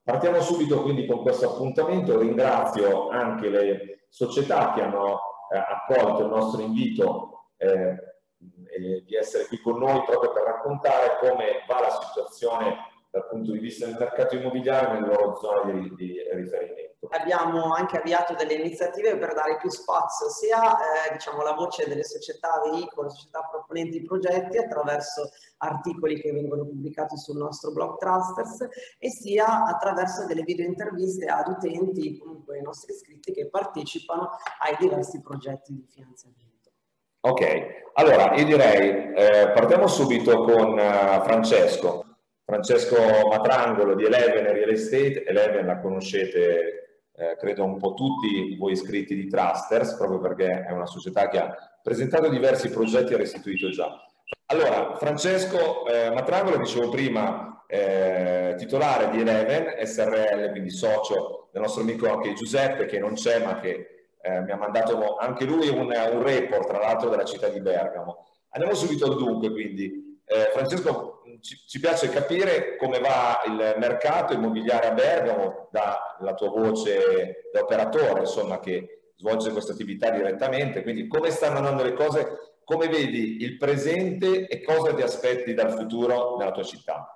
Partiamo subito quindi con questo appuntamento. Ringrazio anche le società che hanno accolto il nostro invito di essere qui con noi proprio per raccontare come va la situazione dal punto di vista del mercato immobiliare nelle loro zone di riferimento. Abbiamo anche avviato delle iniziative per dare più spazio sia diciamo, alla voce delle società veicolo, società proponenti progetti attraverso articoli che vengono pubblicati sul nostro blog Trusters e sia attraverso delle video interviste ad utenti, comunque i nostri iscritti che partecipano ai diversi progetti di finanziamento. Ok, allora io direi partiamo subito con Francesco Matrangolo di Eleven Real Estate. Eleven la conoscete credo un po' tutti voi iscritti di Trusters, proprio perché è una società che ha presentato diversi progetti e ha restituito già. Allora, Francesco Matrangolo, dicevo prima, titolare di Eleven SRL, quindi socio del nostro amico anche Giuseppe, che non c'è ma che mi ha mandato anche lui un report, tra l'altro, della città di Bergamo. Andiamo subito al dunque, quindi. Francesco, ci piace capire come va il mercato immobiliare a Bergamo, dalla tua voce da operatore, insomma, che svolge questa attività direttamente, quindi come stanno andando le cose, come vedi il presente e cosa ti aspetti dal futuro nella tua città?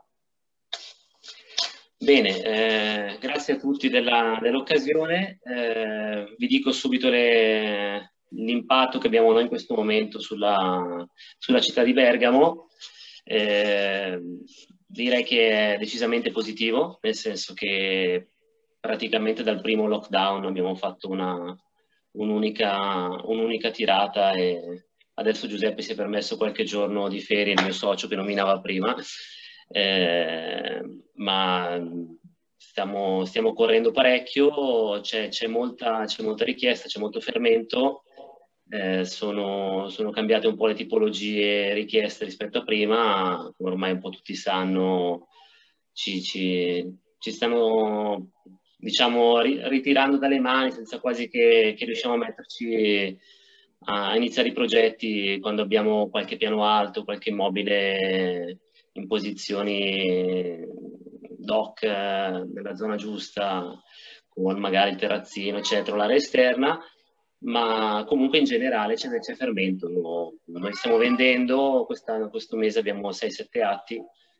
Bene, grazie a tutti dell'occasione. Vi dico subito l'impatto che abbiamo noi in questo momento sulla città di Bergamo. Direi che è decisamente positivo, nel senso che praticamente dal primo lockdown abbiamo fatto un'unica tirata e adesso Giuseppe si è permesso qualche giorno di ferie, il mio socio che nominava prima. Ma stiamo correndo parecchio, c'è molta richiesta, c'è molto fermento, sono cambiate un po' le tipologie richieste rispetto a prima, come ormai un po' tutti sanno, ci stanno, diciamo, ritirando dalle mani senza quasi che riusciamo a metterci a iniziare i progetti quando abbiamo qualche piano alto, qualche immobile in posizioni doc nella zona giusta, con magari il terrazzino, eccetera, l'area esterna, ma comunque in generale c'è fermento. Noi stiamo vendendo, questo mese abbiamo 6-7 atti,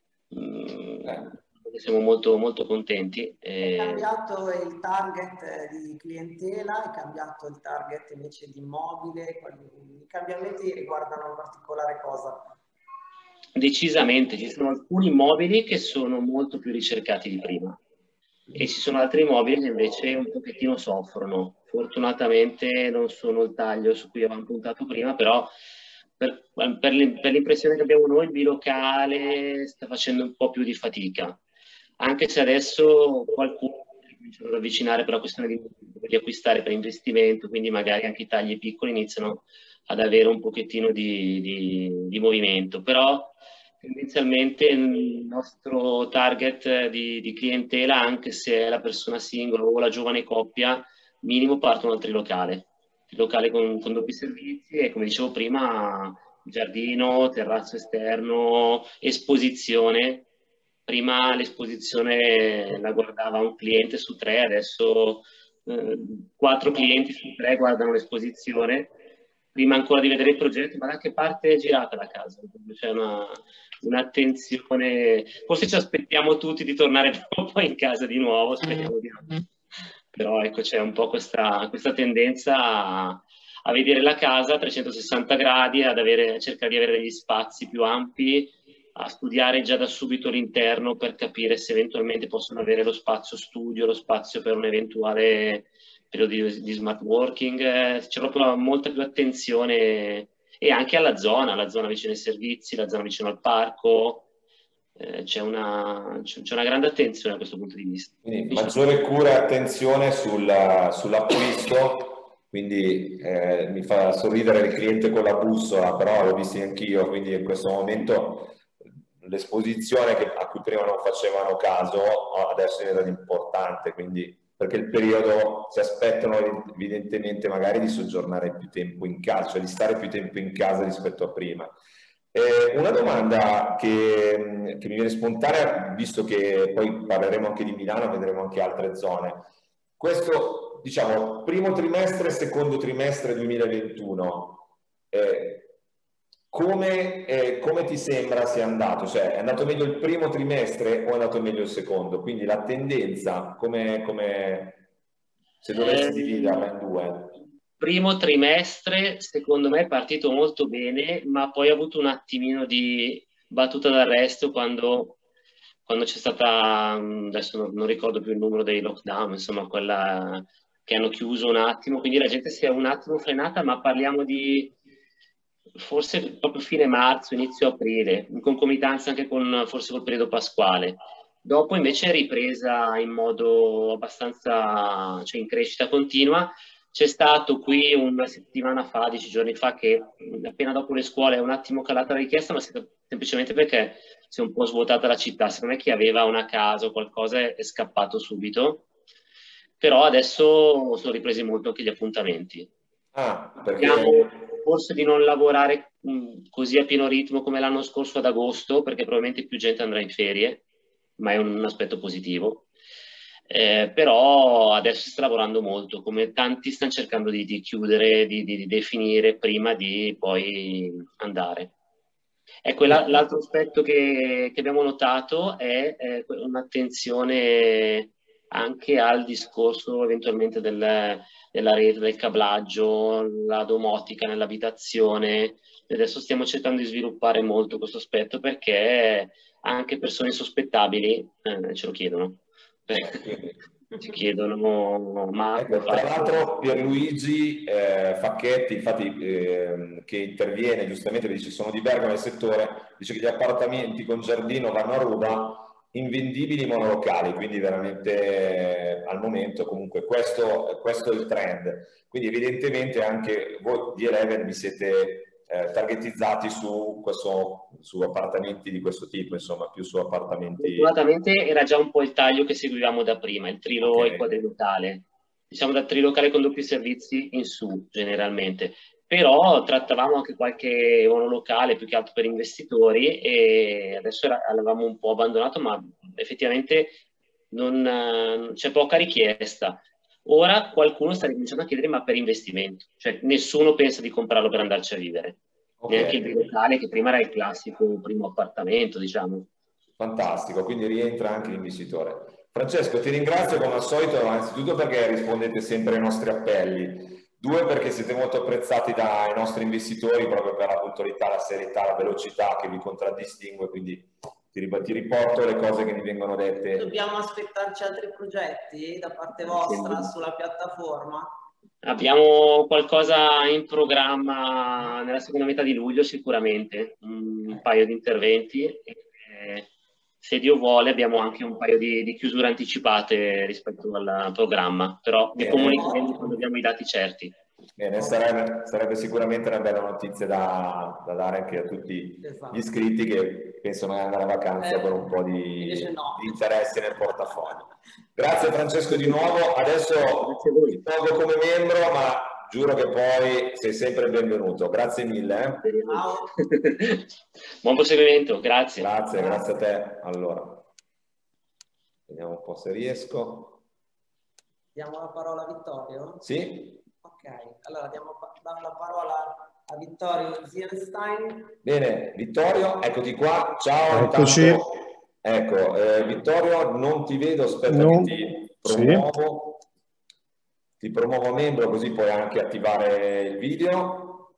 siamo molto, molto contenti. È cambiato il target di clientela, è cambiato il target invece di immobile, i cambiamenti riguardano in particolare cosa? Decisamente, ci sono alcuni immobili che sono molto più ricercati di prima e ci sono altri immobili che invece un pochettino soffrono. Fortunatamente non sono il taglio su cui avevamo puntato prima, però per l'impressione che abbiamo noi il bilocale sta facendo un po' più di fatica, anche se adesso qualcuno comincia ad avvicinare per la questione di acquistare per investimento, quindi magari anche i tagli piccoli iniziano ad avere un pochettino di movimento, però tendenzialmente il nostro target di clientela, anche se è la persona singola o la giovane coppia, minimo partono dal trilocale con doppi servizi e, come dicevo prima, giardino, terrazzo esterno, esposizione. Prima l'esposizione la guardava un cliente su 3, adesso 4 clienti su 3 guardano l'esposizione. Prima ancora di vedere il progetto, ma da che parte è girata la casa? C'è un'attenzione, forse ci aspettiamo tutti di tornare dopo in casa di nuovo, speriamo di no. Però ecco, c'è un po' questa tendenza a vedere la casa a 360 gradi, a cercare di avere degli spazi più ampi, a studiare già da subito l'interno per capire se eventualmente possono avere lo spazio studio, lo spazio per un eventuale periodo di smart working. C'è proprio molta più attenzione e anche alla zona vicino ai servizi, la zona vicino al parco. C'è una grande attenzione a questo punto di vista. Quindi maggiore cura e attenzione sull'acquisto, quindi mi fa sorridere il cliente con la bussola, però l'ho visto anch'io, quindi in questo momento l'esposizione a cui prima non facevano caso adesso diventa importante, quindi perché il periodo si aspettano evidentemente magari di soggiornare più tempo in casa, cioè di stare più tempo in casa rispetto a prima. Una domanda che mi viene spontanea, visto che poi parleremo anche di Milano, vedremo anche altre zone. Questo, diciamo, primo trimestre, secondo trimestre 2021, come ti sembra sia andato? Cioè, è andato meglio il primo trimestre o è andato meglio il secondo? Quindi la tendenza, se dovessi dividerla in due? Primo trimestre, secondo me, è partito molto bene, ma poi ha avuto un attimino di battuta d'arresto quando c'è stata, adesso non ricordo più il numero dei lockdown, insomma, quella che hanno chiuso un attimo, quindi la gente si è un attimo frenata, ma parliamo di forse proprio fine marzo, inizio aprile, in concomitanza anche con forse col periodo pasquale. Dopo invece è ripresa in modo abbastanza, cioè in crescita continua. C'è stato qui una settimana fa, 10 giorni fa, che appena dopo le scuole è un attimo calata la richiesta, ma semplicemente perché si è un po' svuotata la città. Secondo me chi aveva una casa o qualcosa è scappato subito, però adesso sono ripresi molto anche gli appuntamenti. Ah, Speriamo perché... forse di non lavorare così a pieno ritmo come l'anno scorso ad agosto, perché probabilmente più gente andrà in ferie, ma è un aspetto positivo. Però adesso si sta lavorando molto, come tanti stanno cercando di chiudere, di definire prima di poi andare. Ecco, l'altro aspetto che abbiamo notato è un'attenzione anche al discorso eventualmente della rete, del cablaggio, la domotica nell'abitazione. Adesso stiamo cercando di sviluppare molto questo aspetto perché anche persone insospettabili ce lo chiedono. Ci chiedono, ma come Ecco, tra fai? l'altro Pierluigi Facchetti, infatti, che interviene giustamente, dice sono di Bergamo nel settore, dice che gli appartamenti con giardino vanno a ruba, invendibili monolocali, quindi veramente al momento comunque questo è il trend. Quindi evidentemente anche voi di Eleven vi siete targetizzati su appartamenti di questo tipo, insomma, più su appartamenti... Fortunatamente era già un po' il taglio che seguivamo da prima, il trilo e quadrilocale. Diciamo da trilocale con doppi servizi in su, generalmente. Però trattavamo anche qualche monolocale, più che altro per investitori, e adesso l'avevamo un po' abbandonato, ma effettivamente c'è poca richiesta. Ora qualcuno sta ricominciando a chiedere, ma per investimento. Cioè nessuno pensa di comprarlo per andarci a vivere. Neanche il bilocale, che prima era il classico primo appartamento, diciamo. Fantastico, quindi rientra anche l'investitore. Francesco, ti ringrazio come al solito, innanzitutto perché rispondete sempre ai nostri appelli, due perché siete molto apprezzati dai nostri investitori proprio per la puntualità, la serietà, la velocità che vi contraddistingue, quindi ti riporto le cose che mi vengono dette. Dobbiamo aspettarci altri progetti da parte vostra sulla piattaforma? Abbiamo qualcosa in programma nella seconda metà di luglio sicuramente, un paio di interventi. Se Dio vuole abbiamo anche un paio di chiusure anticipate rispetto al programma, però vi comunicheremo quando abbiamo i dati certi. Bene, sarebbe sicuramente una bella notizia da dare anche a tutti gli iscritti che pensano di andare a vacanza con un po' di interesse nel portafoglio. Grazie Francesco di nuovo, adesso ti tolgo come membro, ma giuro che poi sei sempre benvenuto. Grazie mille. Ciao. Buon proseguimento, grazie. Grazie a te. Allora, vediamo un po' se riesco. Diamo la parola a Vittorio? Sì. Ok, allora diamo la parola a Vittorio Zienstein. Bene, Vittorio, eccoti qua. Ciao. Eccoci. Intanto, ecco, Vittorio, non ti vedo, aspetta che ti promuovo. Sì. Ti promuovo membro così puoi anche attivare il video.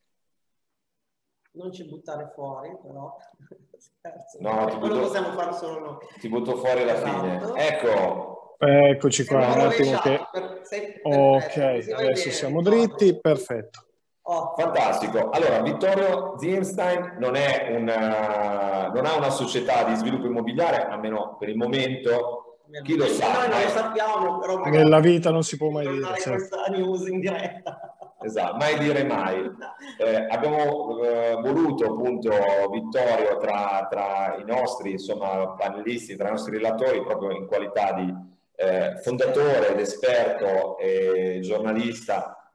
Non ci buttare fuori, però. Scherzo. No, quello possiamo fare solo noi. Ti butto fuori alla fine. Ecco. Eccoci qua, un attimo che... Ok, adesso siamo dritti, perfetto. Fantastico. Allora, Vittorio Zienstein non ha una società di sviluppo immobiliare, almeno per il momento. Chi lo sa? Noi non lo sappiamo, però nella vita non si può mai dire. Questa news in diretta. Esatto, mai dire mai. Abbiamo voluto appunto Vittorio tra i nostri insomma, panelisti, tra i nostri relatori, proprio in qualità di fondatore ed esperto e giornalista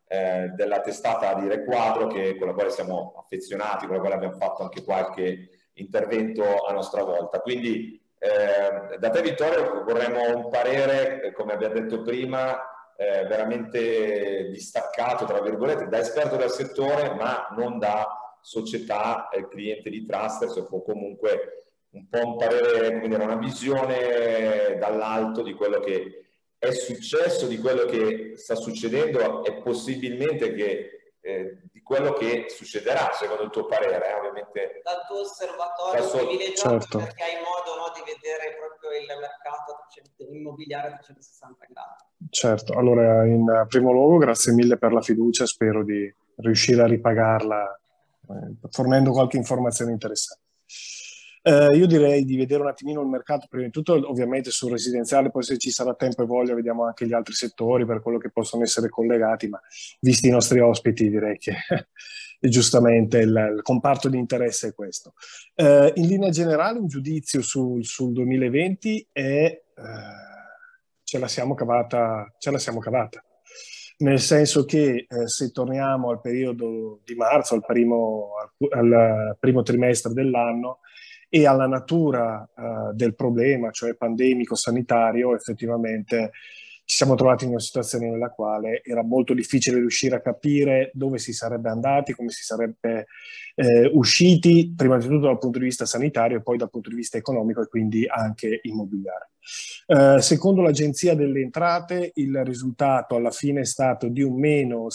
della testata di Requadro, con la quale siamo affezionati, con la quale abbiamo fatto anche qualche intervento a nostra volta. Quindi da te, Vittorio, vorremmo un parere, come abbiamo detto prima, veramente distaccato, tra virgolette, da esperto del settore, ma non da società cliente di Trusters, o comunque un po' un parere, come dire, una visione dall'alto di quello che è successo, di quello che sta succedendo e possibilmente di quello che succederà, secondo il tuo parere, ovviamente. Dal tuo osservatorio privilegiato, certo. perché hai modo, no, di vedere proprio il mercato immobiliare a 360 gradi. Certo, allora in primo luogo grazie mille per la fiducia, spero di riuscire a ripagarla fornendo qualche informazione interessante. Io direi di vedere un attimino il mercato, prima di tutto ovviamente sul residenziale, poi se ci sarà tempo e voglia vediamo anche gli altri settori per quello che possono essere collegati, ma visti i nostri ospiti direi che giustamente il comparto di interesse è questo. In linea generale un giudizio sul 2020 è ce la siamo cavata, nel senso che se torniamo al periodo di marzo, al primo trimestre dell'anno, e alla natura del problema, cioè pandemico-sanitario, effettivamente ci siamo trovati in una situazione nella quale era molto difficile riuscire a capire dove si sarebbe andati, come si sarebbe usciti, prima di tutto dal punto di vista sanitario e poi dal punto di vista economico e quindi anche immobiliare. Secondo l'Agenzia delle Entrate, il risultato alla fine è stato di un meno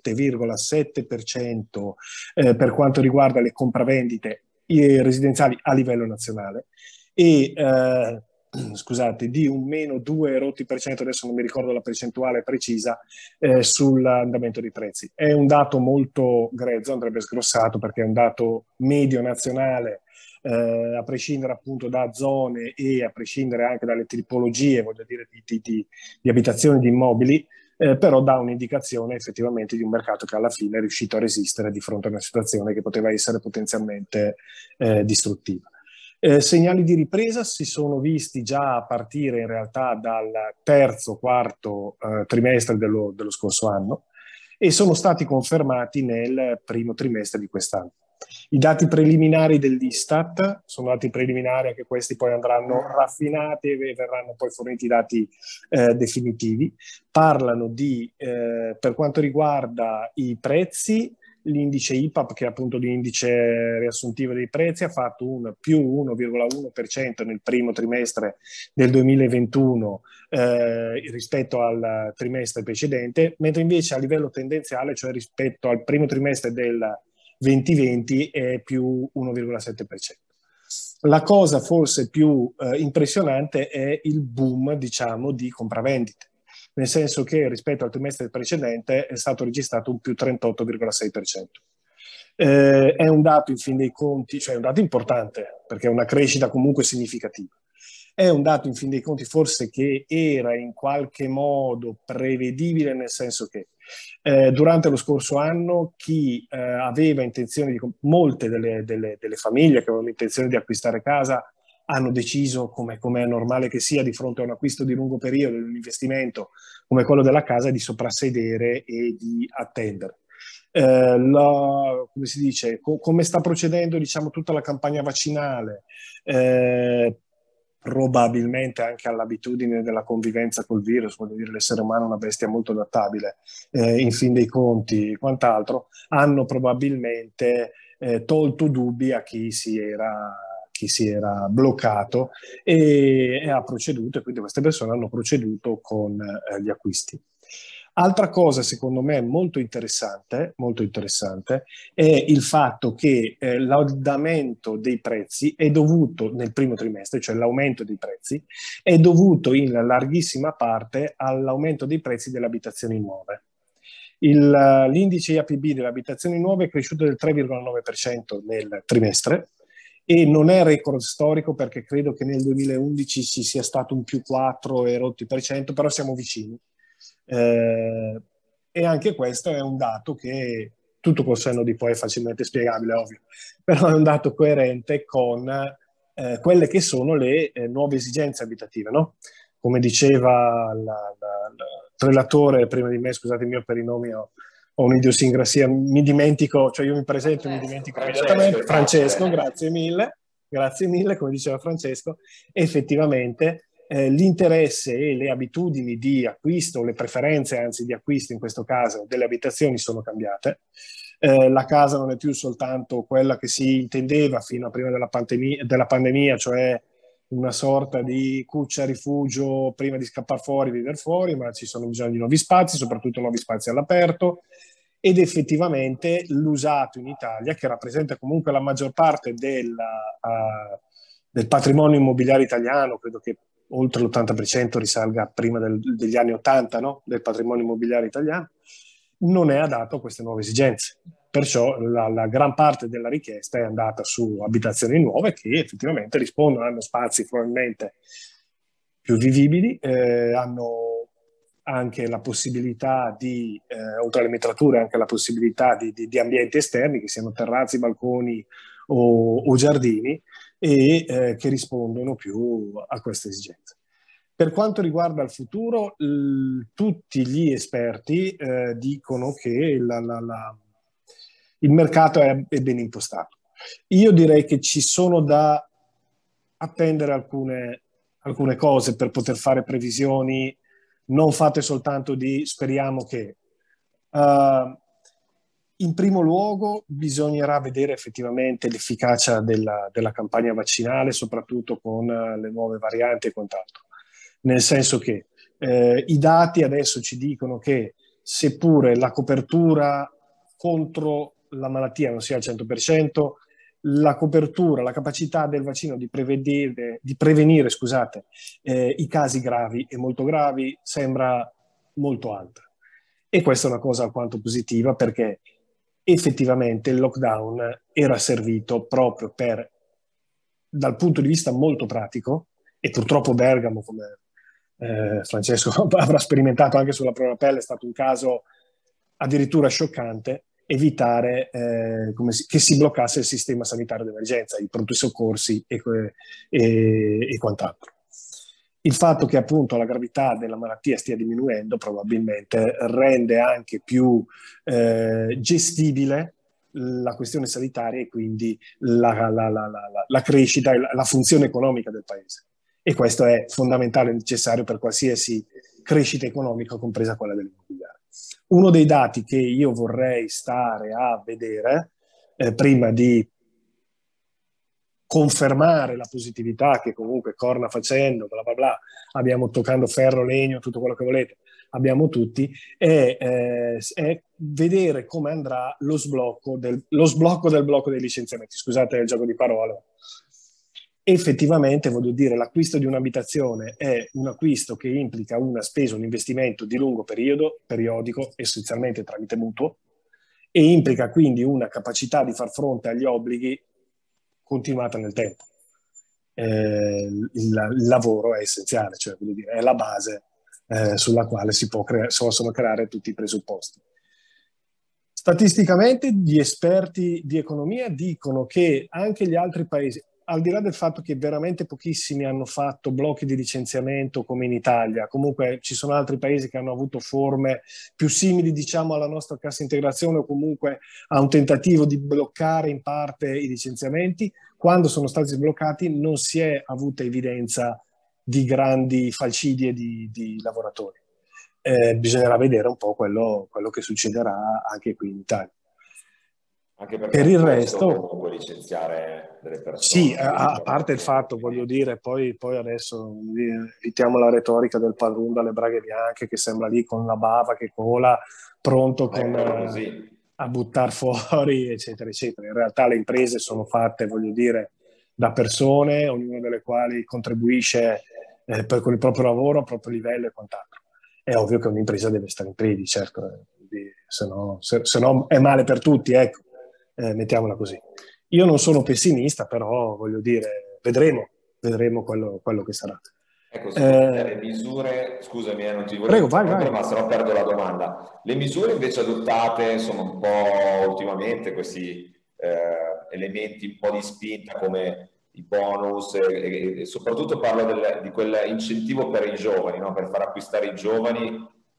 7,7% per quanto riguarda le compravendite residenziali a livello nazionale e scusate, di un meno 2%, adesso non mi ricordo la percentuale precisa, sull'andamento dei prezzi. È un dato molto grezzo, andrebbe sgrossato perché è un dato medio nazionale, a prescindere appunto da zone e a prescindere anche dalle tipologie, voglio dire, di abitazioni, di immobili, però dà un'indicazione effettivamente di un mercato che alla fine è riuscito a resistere di fronte a una situazione che poteva essere potenzialmente distruttiva. Segnali di ripresa si sono visti già a partire in realtà dal terzo, quarto trimestre dello scorso anno e sono stati confermati nel primo trimestre di quest'anno. I dati preliminari dell'Istat sono dati preliminari, anche questi poi andranno raffinati e verranno poi forniti i dati definitivi. Parlano di, per quanto riguarda i prezzi, l'indice IPAP, che è appunto l'indice riassuntivo dei prezzi, ha fatto un più 1,1% nel primo trimestre del 2021 rispetto al trimestre precedente, mentre invece a livello tendenziale, cioè rispetto al primo trimestre del 2020, è più 1,7%. La cosa forse più impressionante è il boom, diciamo, di compravendite, nel senso che rispetto al trimestre precedente è stato registrato un più 38,6%. È un dato in fin dei conti, cioè è un dato importante, perché è una crescita comunque significativa. È un dato in fin dei conti forse che era in qualche modo prevedibile, nel senso che durante lo scorso anno chi aveva intenzione di, molte delle famiglie che avevano intenzione di acquistare casa hanno deciso, come è normale che sia di fronte a un acquisto di lungo periodo, di un investimento come quello della casa, di soprassedere e di attendere. Come si dice, come sta procedendo, diciamo, tutta la campagna vaccinale, probabilmente anche all'abitudine della convivenza col virus, voglio dire, l'essere umano è una bestia molto adattabile, in fin dei conti e quant'altro, hanno probabilmente tolto dubbi a chi si era bloccato e ha proceduto, e quindi queste persone hanno proceduto con gli acquisti. Altra cosa secondo me molto interessante è il fatto che l'andamento dei prezzi è dovuto nel primo trimestre, cioè l'aumento dei prezzi, è dovuto in larghissima parte all'aumento dei prezzi delle abitazioni nuove. L'indice IAPB delle abitazioni nuove è cresciuto del 3,9% nel trimestre, e non è record storico perché credo che nel 2011 ci sia stato un più 4 e rotti per cento, però siamo vicini. E anche questo è un dato che, tutto col senno di poi è facilmente spiegabile, ovvio, però è un dato coerente con quelle che sono le nuove esigenze abitative, no? Come diceva il relatore prima di me, scusate il mio perinomio ho un'idiosincrasia, mi dimentico, cioè io mi presento e mi dimentico immediatamente. Francesco, grazie mille, come diceva Francesco, effettivamente l'interesse e le abitudini di acquisto, le preferenze anzi di acquisto in questo caso delle abitazioni sono cambiate. La casa non è più soltanto quella che si intendeva fino a prima della pandemia, cioè una sorta di cuccia rifugio prima di scappare fuori, vivere fuori, ma ci sono bisogno di nuovi spazi, soprattutto nuovi spazi all'aperto, ed effettivamente l'usato in Italia, che rappresenta comunque la maggior parte del patrimonio immobiliare italiano, credo che oltre l'80% risalga prima degli anni 80, no? Del patrimonio immobiliare italiano, non è adatto a queste nuove esigenze. Perciò la gran parte della richiesta è andata su abitazioni nuove che effettivamente rispondono, hanno spazi probabilmente più vivibili, hanno anche la possibilità di, oltre alle metrature, anche la possibilità di ambienti esterni, che siano terrazzi, balconi o giardini, e che rispondono più a queste esigenze. Per quanto riguarda il futuro, tutti gli esperti dicono che il mercato è ben impostato. Io direi che ci sono da attendere alcune cose per poter fare previsioni non fatte soltanto di speriamo che. In primo luogo bisognerà vedere effettivamente l'efficacia della campagna vaccinale, soprattutto con le nuove varianti e quant'altro. Nel senso che i dati adesso ci dicono che seppure la copertura contro la malattia non sia al 100%, la copertura, la capacità del vaccino di prevenire i casi gravi e molto gravi sembra molto alta. E questa è una cosa alquanto positiva, perché effettivamente il lockdown era servito proprio per, dal punto di vista molto pratico, e purtroppo Bergamo, come Francesco avrà sperimentato anche sulla propria pelle, è stato un caso addirittura scioccante, evitare che si bloccasse il sistema sanitario d'emergenza, i pronti soccorsi e quant'altro. Il fatto che appunto la gravità della malattia stia diminuendo probabilmente rende anche più gestibile la questione sanitaria e quindi la crescita e la funzione economica del paese. E questo è fondamentale e necessario per qualsiasi crescita economica, compresa quella dell'immobiliare. Uno dei dati che io vorrei stare a vedere prima di confermare la positività che comunque corna facendo, bla bla bla, abbiamo toccando ferro, legno, tutto quello che volete, abbiamo tutti, è vedere come andrà lo sblocco del blocco dei licenziamenti. Scusate il gioco di parole. Effettivamente, voglio dire, l'acquisto di un'abitazione è un acquisto che implica una spesa, un investimento di lungo periodo, periodico, essenzialmente tramite mutuo, e implica quindi una capacità di far fronte agli obblighi continuata nel tempo. Il lavoro è essenziale, cioè voglio dire, è la base sulla quale si possono creare tutti i presupposti. Statisticamente gli esperti di economia dicono che anche gli altri paesi, al di là del fatto che veramente pochissimi hanno fatto blocchi di licenziamento come in Italia, comunque ci sono altri paesi che hanno avuto forme più simili, diciamo, alla nostra cassa integrazione, o comunque a un tentativo di bloccare in parte i licenziamenti. Quando sono stati sbloccati non si è avuta evidenza di grandi falcidie di lavoratori. Bisognerà vedere un po' quello che succederà anche qui in Italia. Anche perché per il resto comunque licenziare delle persone. Sì, a parte il fatto, voglio dire, poi adesso evitiamo la retorica del padrone dalle braghe bianche che sembra lì con la bava che cola, pronto a buttare fuori, eccetera, eccetera. In realtà le imprese sono fatte, voglio dire, da persone, ognuna delle quali contribuisce con il proprio lavoro, a proprio livello e quant'altro. È ovvio che un'impresa deve stare in piedi, certo, se no è male per tutti, ecco, mettiamola così. Io non sono pessimista, però voglio dire, vedremo quello che sarà. Ecco, le misure, scusami, non ti voglio vai. Ma se no perdo la domanda. Le misure invece adottate, insomma, un po' ultimamente, questi elementi un po' di spinta come i bonus, e soprattutto parlo di quell'incentivo per i giovani, no? Per far acquistare i giovani,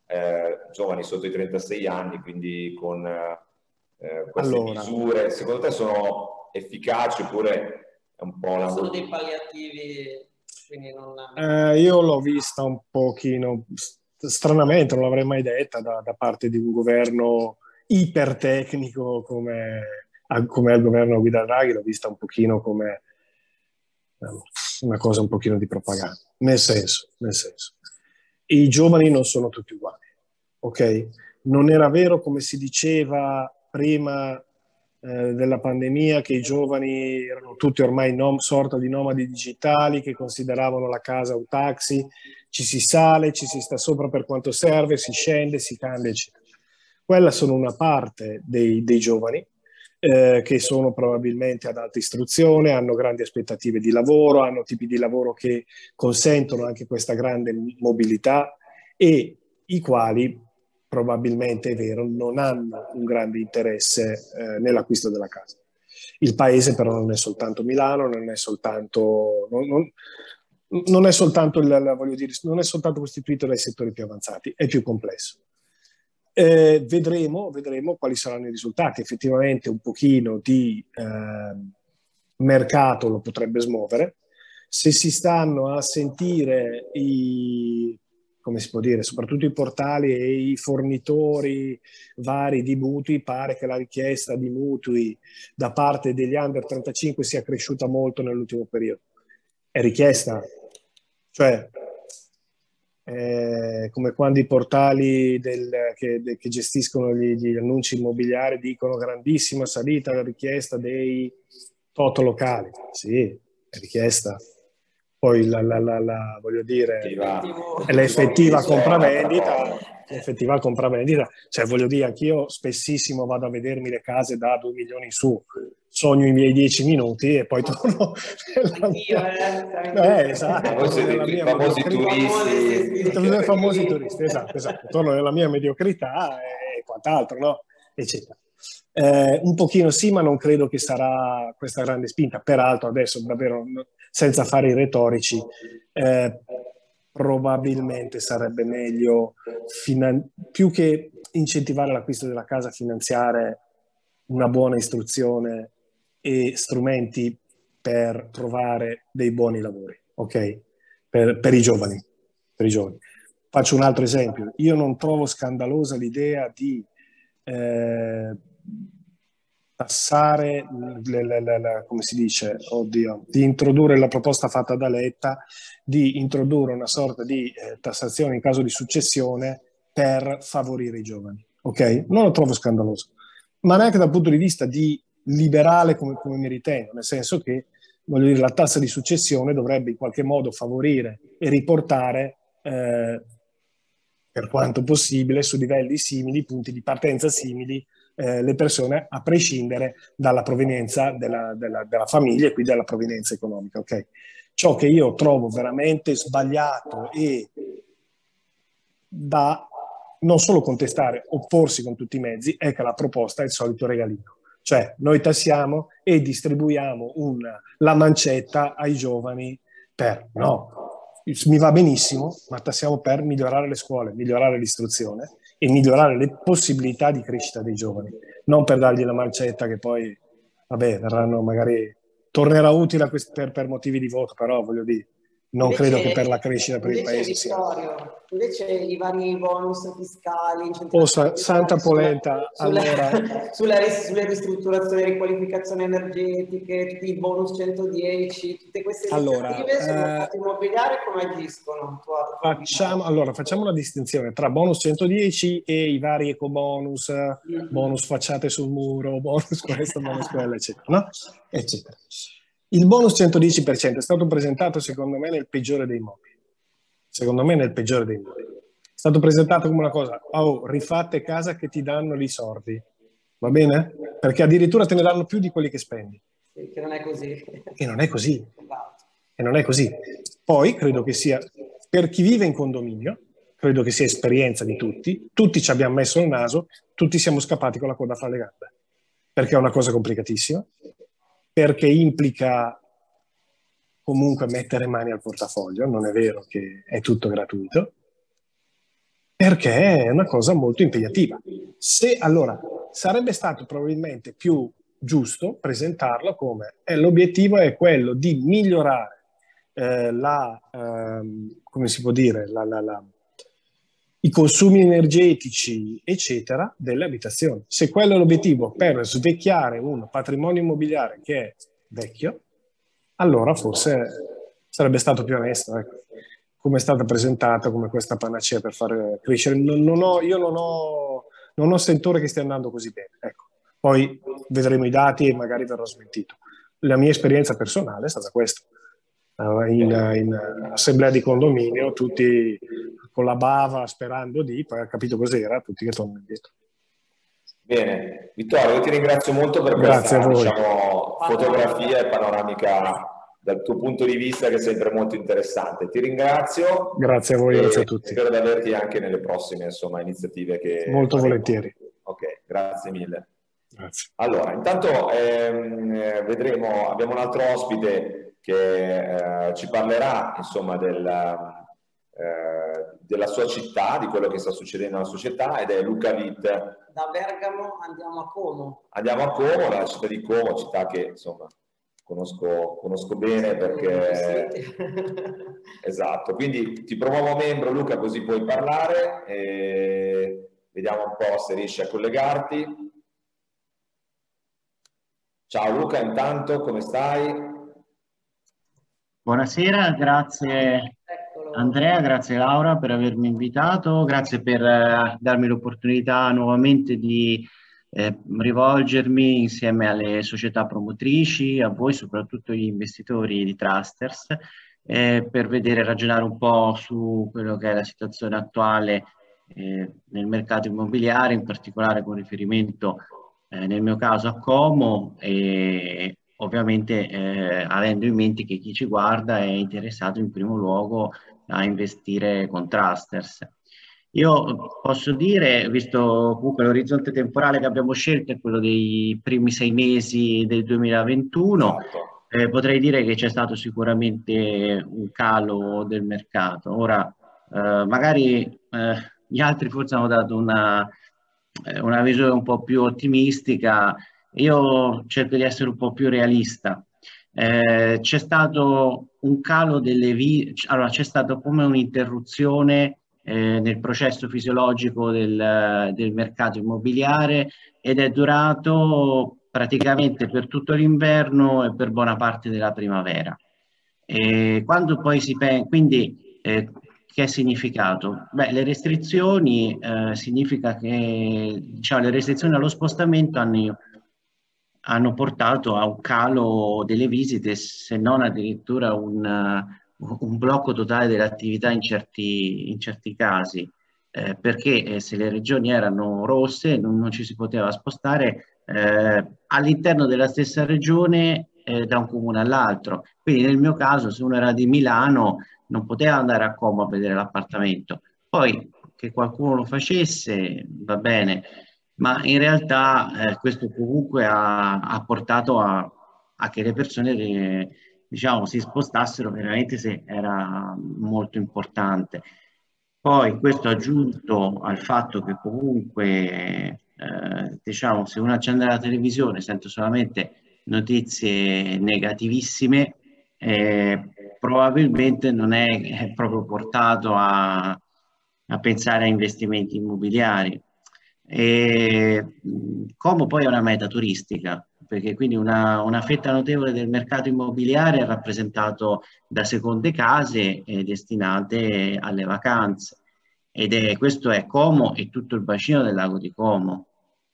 giovani sotto i 36 anni, quindi con queste misure, secondo te sono efficaci oppure è un po' la... Sono dei palliativi, quindi non... Io l'ho vista un pochino, stranamente, non l'avrei mai detta da parte di un governo ipertecnico come il governo Guida Draghi, l'ho vista un pochino come una cosa un pochino di propaganda, nel senso, i giovani non sono tutti uguali, ok? Non era vero, come si diceva prima della pandemia, che i giovani erano tutti ormai sorta di nomadi digitali che consideravano la casa un taxi, ci si sale, ci si sta sopra per quanto serve, si scende, si cambia, eccetera. Quella sono una parte dei giovani che sono probabilmente ad alta istruzione, hanno grandi aspettative di lavoro, hanno tipi di lavoro che consentono anche questa grande mobilità e i quali probabilmente, è vero, non hanno un grande interesse nell'acquisto della casa. Il paese però non è soltanto Milano, non è soltanto, non è soltanto voglio dire, non è soltanto costituito dai settori più avanzati, è più complesso. Vedremo quali saranno i risultati. Effettivamente un pochino di mercato lo potrebbe smuovere. Se si stanno a sentire come si può dire, soprattutto i portali e i fornitori vari di mutui, pare che la richiesta di mutui da parte degli under 35 sia cresciuta molto nell'ultimo periodo. È richiesta, cioè come quando i portali che gestiscono gli annunci immobiliari dicono grandissima salita la richiesta dei toto locali. Sì, è richiesta. Poi voglio dire, l'effettiva compravendita, cioè voglio dire, anch'io spessissimo vado a vedermi le case da 2 milioni in su, sogno i miei 10 minuti e poi torno esatto, torno nella mia mediocrità, famosi turisti, esatto, torno nella mia mediocrità e quant'altro, no? Eccetera. Un pochino sì, ma non credo che sarà questa grande spinta. Peraltro adesso davvero, senza fare i retorici, probabilmente sarebbe meglio più che incentivare l'acquisto della casa, finanziare una buona istruzione e strumenti per trovare dei buoni lavori, ok? Per i giovani. Faccio un altro esempio. Io non trovo scandalosa l'idea di tassare, come si dice, di introdurre la proposta fatta da Letta, di introdurre una sorta di tassazione in caso di successione per favorire i giovani, ok? Non lo trovo scandaloso, ma neanche dal punto di vista di liberale come mi ritengo, nel senso che, voglio dire, la tassa di successione dovrebbe in qualche modo favorire e riportare per quanto possibile su livelli simili, punti di partenza simili, le persone a prescindere dalla provenienza della famiglia e quindi dalla provenienza economica, ok? Ciò che io trovo veramente sbagliato e da non solo contestare, opporsi con tutti i mezzi, è che la proposta è il solito regalino. Cioè, noi tassiamo e distribuiamo la mancetta ai giovani no, mi va benissimo, ma tassiamo per migliorare le scuole, migliorare l'istruzione e migliorare le possibilità di crescita dei giovani, non per dargli la mancetta che poi, vabbè, tornerà utile per motivi di voto, però voglio dire, non credo che per la crescita per il paese sia. Invece i vari bonus fiscali, santa polenta, sulle ristrutturazioni e riqualificazioni energetiche, tutti i bonus 110, tutte queste iniziative sul mercato immobiliare come agiscono? Facciamo una distinzione tra bonus 110 e i vari ecobonus, bonus facciate sul muro, bonus questo, bonus quello, eccetera, no? Eccetera. Il bonus 110% è stato presentato, secondo me, nel peggiore dei modi. È stato presentato come una cosa, rifate casa che ti danno i soldi, va bene? Perché addirittura te ne danno più di quelli che spendi. Sì, che non è così. E non è così. Poi credo che sia, per chi vive in condominio, credo che sia esperienza di tutti ci abbiamo messo il naso, tutti siamo scappati con la coda fra le gambe, perché è una cosa complicatissima, perché implica comunque mettere mani al portafoglio, non è vero che è tutto gratuito, perché è una cosa molto impegnativa. Allora, sarebbe stato probabilmente più giusto presentarlo come l'obiettivo è quello di migliorare come si può dire, i consumi energetici, eccetera, delle abitazioni. Se quello è l'obiettivo per svecchiare un patrimonio immobiliare che è vecchio, allora forse sarebbe stato più onesto, ecco. Come è stata presentata come questa panacea per far crescere. Io non ho sentore che stia andando così bene. Ecco. Poi vedremo i dati e magari verrò smentito. La mia esperienza personale è stata questa. In assemblea di condominio, tutti con la bava sperando poi ha capito cos'era, tutti che tornano indietro. Bene, Vittorio, io ti ringrazio molto per Grazie questa, a voi. diciamo, fotografia e panoramica dal tuo punto di vista, che è sempre molto interessante. Ti ringrazio. Grazie a voi, grazie a tutti. Spero di averti anche nelle prossime, insomma, iniziative che molto faremo. Volentieri. Ok, grazie mille. Grazie. Allora, intanto vedremo, abbiamo un altro ospite che ci parlerà, insomma, della sua città, di quello che sta succedendo nella sua città, ed è Luca Witt. Da Bergamo andiamo a Como. Andiamo a Como, la città di Como, città che insomma conosco bene perché... Sì. Esatto, quindi ti promuovo membro, Luca, così puoi parlare e vediamo un po' se riesci a collegarti. Ciao Luca, intanto come stai? Buonasera, grazie Andrea, grazie Laura per avermi invitato, grazie per darmi l'opportunità nuovamente di rivolgermi insieme alle società promotrici, a voi, soprattutto gli investitori di Trusters, per vedere e ragionare un po' su quello che è la situazione attuale nel mercato immobiliare, in particolare con riferimento nel mio caso a Como, e ovviamente avendo in mente che chi ci guarda è interessato in primo luogo a investire con Trusters. Io posso dire, visto comunque l'orizzonte temporale che abbiamo scelto è quello dei primi 6 mesi del 2021, potrei dire che c'è stato sicuramente un calo del mercato. Ora, magari gli altri forse hanno dato una visione un po' più ottimistica, io cerco di essere un po' più realista. C'è stato un calo allora c'è stato come un'interruzione nel processo fisiologico del mercato immobiliare ed è durato praticamente per tutto l'inverno e per buona parte della primavera. Quando poi quindi che è significato? Beh, le restrizioni significa che diciamo, le restrizioni allo spostamento hanno portato a un calo delle visite, se non addirittura un blocco totale dell'attività in certi casi, perché se le regioni erano rosse non ci si poteva spostare all'interno della stessa regione da un comune all'altro. Quindi nel mio caso, se uno era di Milano, non poteva andare a Como a vedere l'appartamento. Poi che qualcuno lo facesse, va bene, ma in realtà questo comunque ha portato a che le persone diciamo, si spostassero veramente se era molto importante. Poi questo aggiunto al fatto che comunque diciamo, se uno accende la televisione sente solamente notizie negativissime, probabilmente non è proprio portato a pensare a investimenti immobiliari. Como poi è una meta turistica, perché quindi una fetta notevole del mercato immobiliare è rappresentato da seconde case destinate alle vacanze, questo è Como e tutto il bacino del lago di Como.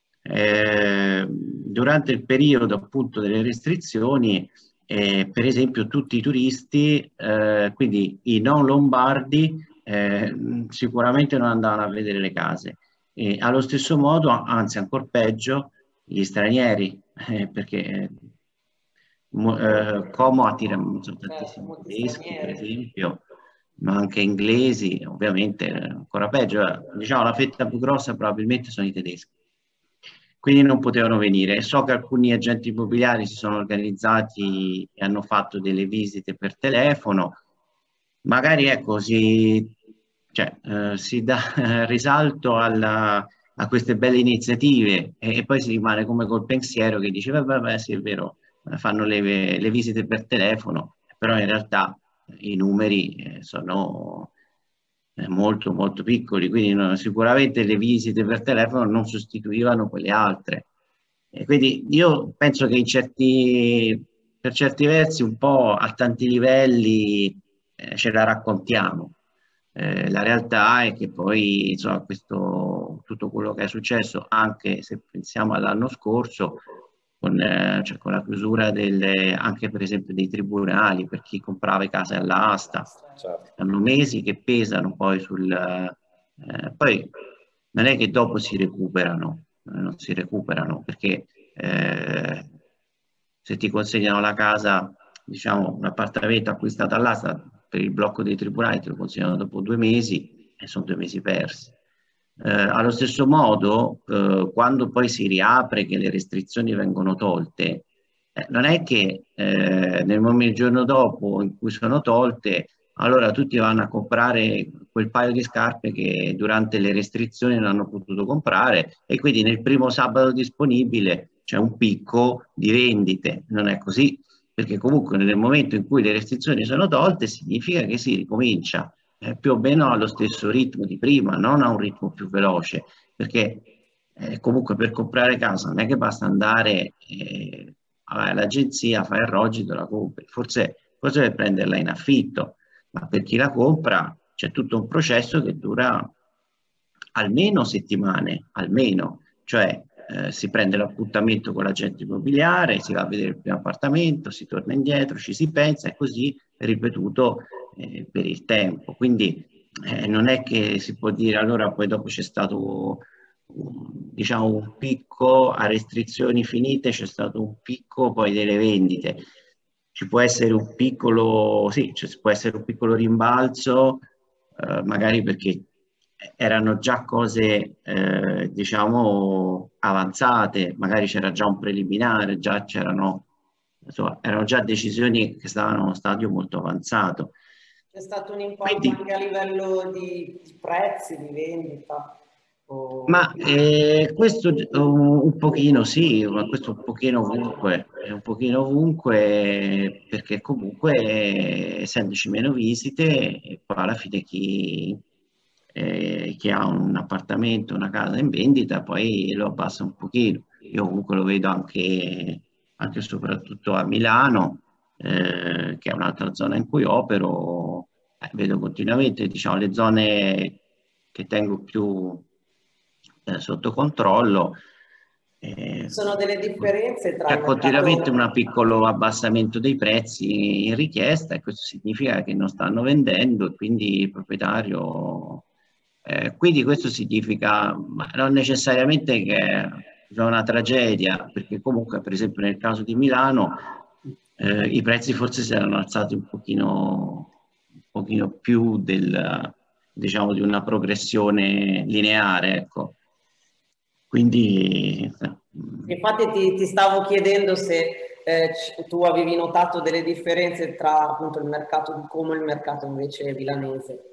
Durante il periodo appunto delle restrizioni, per esempio tutti i turisti, quindi i non lombardi, sicuramente non andavano a vedere le case. E allo stesso modo, anzi ancora peggio, gli stranieri, perché Como attira tantissimi tedeschi, per esempio, ma anche inglesi, ovviamente ancora peggio. Diciamo la fetta più grossa probabilmente sono i tedeschi. Quindi non potevano venire. So che alcuni agenti immobiliari si sono organizzati e hanno fatto delle visite per telefono. Magari ecco, cioè, si dà risalto a queste belle iniziative e poi si rimane come col pensiero che dice, vabbè, sì, è vero, fanno le visite per telefono, però in realtà i numeri sono molto molto piccoli, quindi sicuramente le visite per telefono non sostituivano quelle altre. E quindi io penso che per certi versi un po' a tanti livelli ce la raccontiamo. La realtà è che poi insomma, tutto quello che è successo, anche se pensiamo all'anno scorso, cioè con la chiusura anche per esempio dei tribunali per chi comprava case all'asta, Certo. sono mesi che pesano poi poi non è che dopo si recuperano, non si recuperano perché se ti consegnano la casa, diciamo un appartamento acquistato all'asta per il blocco dei tribunali, te lo consegnano dopo 2 mesi e sono 2 mesi persi. Allo stesso modo, quando poi si riapre che le restrizioni vengono tolte, non è che il giorno dopo in cui sono tolte, allora tutti vanno a comprare quel paio di scarpe che durante le restrizioni non hanno potuto comprare e quindi nel primo sabato disponibile c'è un picco di vendite. Non è così, perché comunque nel momento in cui le restrizioni sono tolte significa che si ricomincia più o meno allo stesso ritmo di prima, non a un ritmo più veloce, perché comunque per comprare casa non è che basta andare all'agenzia, fai il rogito, la compri, forse per prenderla in affitto, ma per chi la compra c'è tutto un processo che dura almeno settimane, almeno, cioè si prende l'appuntamento con l'agente immobiliare, si va a vedere il primo appartamento, si torna indietro, ci si pensa e così ripetuto per il tempo. Quindi non è che si può dire allora poi dopo c'è stato diciamo un picco a restrizioni finite, c'è stato un picco poi delle vendite. Ci può essere un piccolo, sì, ci può essere un piccolo rimbalzo, magari perché erano già cose, diciamo, avanzate, magari c'era già un preliminare, già c'erano, insomma, erano già decisioni che stavano a uno stadio molto avanzato. C'è stato un impatto Quindi, anche a livello di prezzi, di vendita? ma questo un pochino sì, ma questo un pochino ovunque, è un pochino ovunque perché comunque essendoci meno visite, e poi alla fine chi ha un appartamento, una casa in vendita, poi lo abbassa un pochino. Io comunque lo vedo anche e soprattutto a Milano, che è un'altra zona in cui opero, vedo continuamente, diciamo, le zone che tengo più sotto controllo. Sono delle differenze tra C'è il continuamente mercato... un piccolo abbassamento dei prezzi in richiesta e questo significa che non stanno vendendo e quindi il proprietario... quindi questo significa non necessariamente che è una tragedia, perché comunque per esempio nel caso di Milano i prezzi forse si erano alzati un pochino più diciamo, di una progressione lineare, ecco. Quindi... Infatti ti stavo chiedendo se tu avevi notato delle differenze tra appunto il mercato di Como e il mercato invece milanese.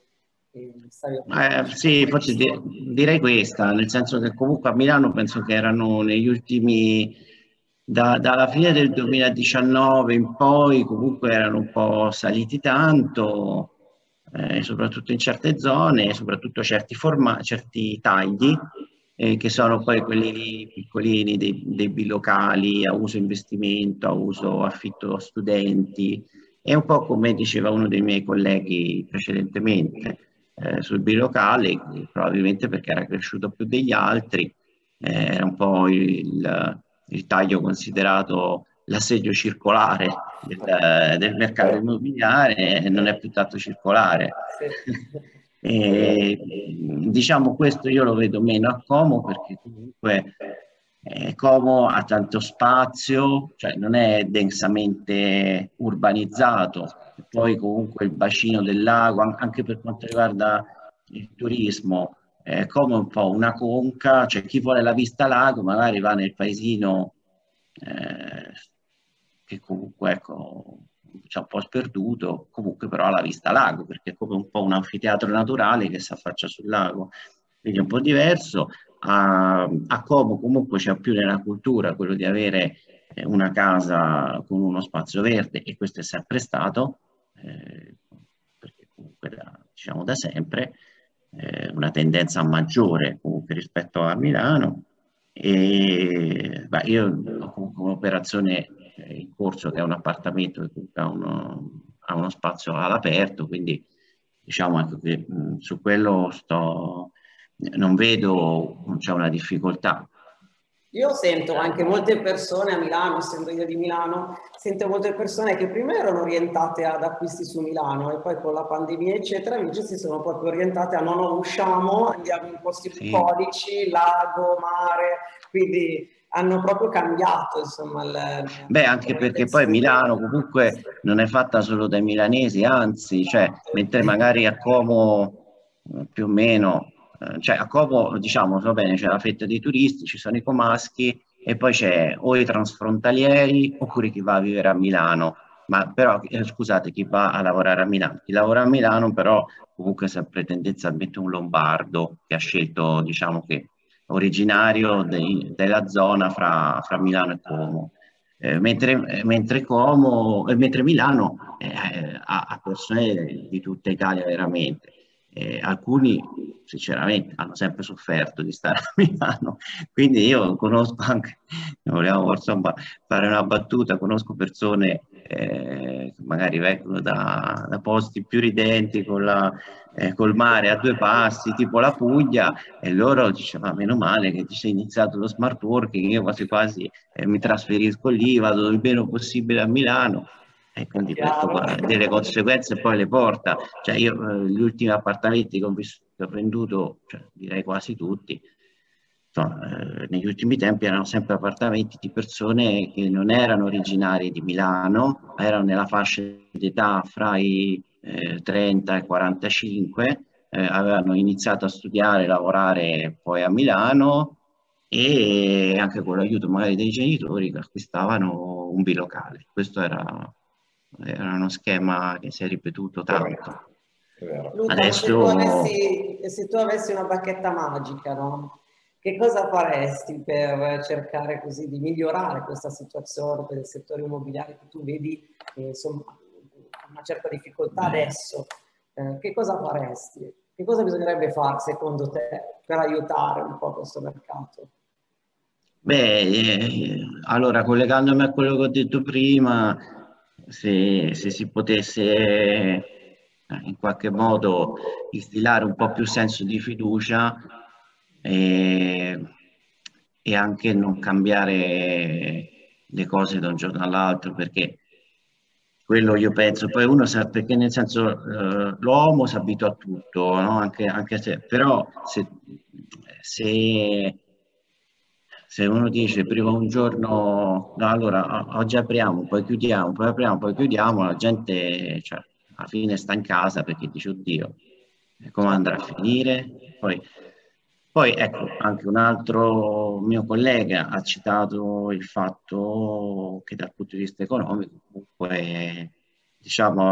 Sì, forse direi questa, nel senso che comunque a Milano penso che erano negli ultimi, dalla fine del 2019 in poi, comunque erano un po' saliti tanto, soprattutto in certe zone, soprattutto certi tagli, che sono poi quelli lì piccolini dei bilocali a uso investimento, a uso affitto studenti. È un po' come diceva uno dei miei colleghi precedentemente sul bilocale, probabilmente perché era cresciuto più degli altri, era un po' il taglio considerato l'assedio circolare del mercato immobiliare, non è più tanto circolare. E, diciamo questo io lo vedo meno a Como perché comunque Como ha tanto spazio, cioè non è densamente urbanizzato, e poi comunque il bacino del lago, anche per quanto riguarda il turismo, Como è un po' una conca, cioè chi vuole la vista lago magari va nel paesino che comunque ecco, un po' sperduto, comunque però alla vista lago, perché è come un po' un anfiteatro naturale che si affaccia sul lago, quindi è un po' diverso. A Como comunque c'è più nella cultura quello di avere una casa con uno spazio verde, e questo è sempre stato, perché comunque diciamo da sempre, una tendenza maggiore comunque rispetto a Milano. E beh, io ho comunque un'operazione in corso che è un appartamento che comunque ha uno spazio all'aperto, quindi diciamo ecco, che su quello non vedo, non c'è una difficoltà. Io sento anche molte persone a Milano, essendo io di Milano, sento molte persone che prima erano orientate ad acquisti su Milano e poi con la pandemia eccetera invece si sono proprio orientate a no, usciamo, andiamo in posti Sì. bucolici, lago, mare, quindi hanno proprio cambiato insomma Beh, anche perché poi Milano comunque non è fatta solo dai milanesi, anzi, cioè, mentre magari a Como più o meno, cioè a Como diciamo va bene, c'è la fetta dei turisti, ci sono i comaschi e poi c'è o i transfrontalieri oppure chi va a vivere a Milano, ma però scusate, chi va a lavorare a Milano, chi lavora a Milano però comunque è sempre tendenzialmente un lombardo che ha scelto, diciamo che originario della zona fra Milano e Como. Mentre Milano ha persone di tutta Italia veramente. Alcuni sinceramente hanno sempre sofferto di stare a Milano, quindi io conosco anche, vogliamo forse fare una battuta, conosco persone che magari vengono da posti più ridenti col mare a due passi, tipo la Puglia, e loro dicevano, meno male che ti sei iniziato lo smart working, io quasi quasi mi trasferisco lì, vado il meno possibile a Milano, e quindi questo delle conseguenze poi le porta. Cioè io gli ultimi appartamenti che ho venduto, cioè, direi quasi tutti, negli ultimi tempi erano sempre appartamenti di persone che non erano originarie di Milano, erano nella fascia d'età fra i 30 e 45, avevano iniziato a studiare e lavorare poi a Milano, e anche con l'aiuto magari dei genitori che acquistavano un bilocale. Questo era uno schema che si è ripetuto tanto. Luca, adesso se tu avessi una bacchetta magica, no? Che cosa faresti per cercare così di migliorare questa situazione per il settore immobiliare che tu vedi insomma una certa difficoltà adesso? Che cosa faresti? Che cosa bisognerebbe fare secondo te per aiutare un po' questo mercato? Beh, allora collegandomi a quello che ho detto prima, se si potesse in qualche modo instillare un po' più senso di fiducia e anche non cambiare le cose da un giorno all'altro, perché quello io penso, poi uno sa, perché nel senso l'uomo si abitua a tutto, no? Anche se, però se uno dice prima un giorno, no, allora oggi apriamo, poi chiudiamo, poi apriamo, poi chiudiamo, la gente, cioè, alla fine sta in casa perché dice oddio, come andrà a finire? Poi ecco, anche un altro mio collega ha citato il fatto che dal punto di vista economico comunque diciamo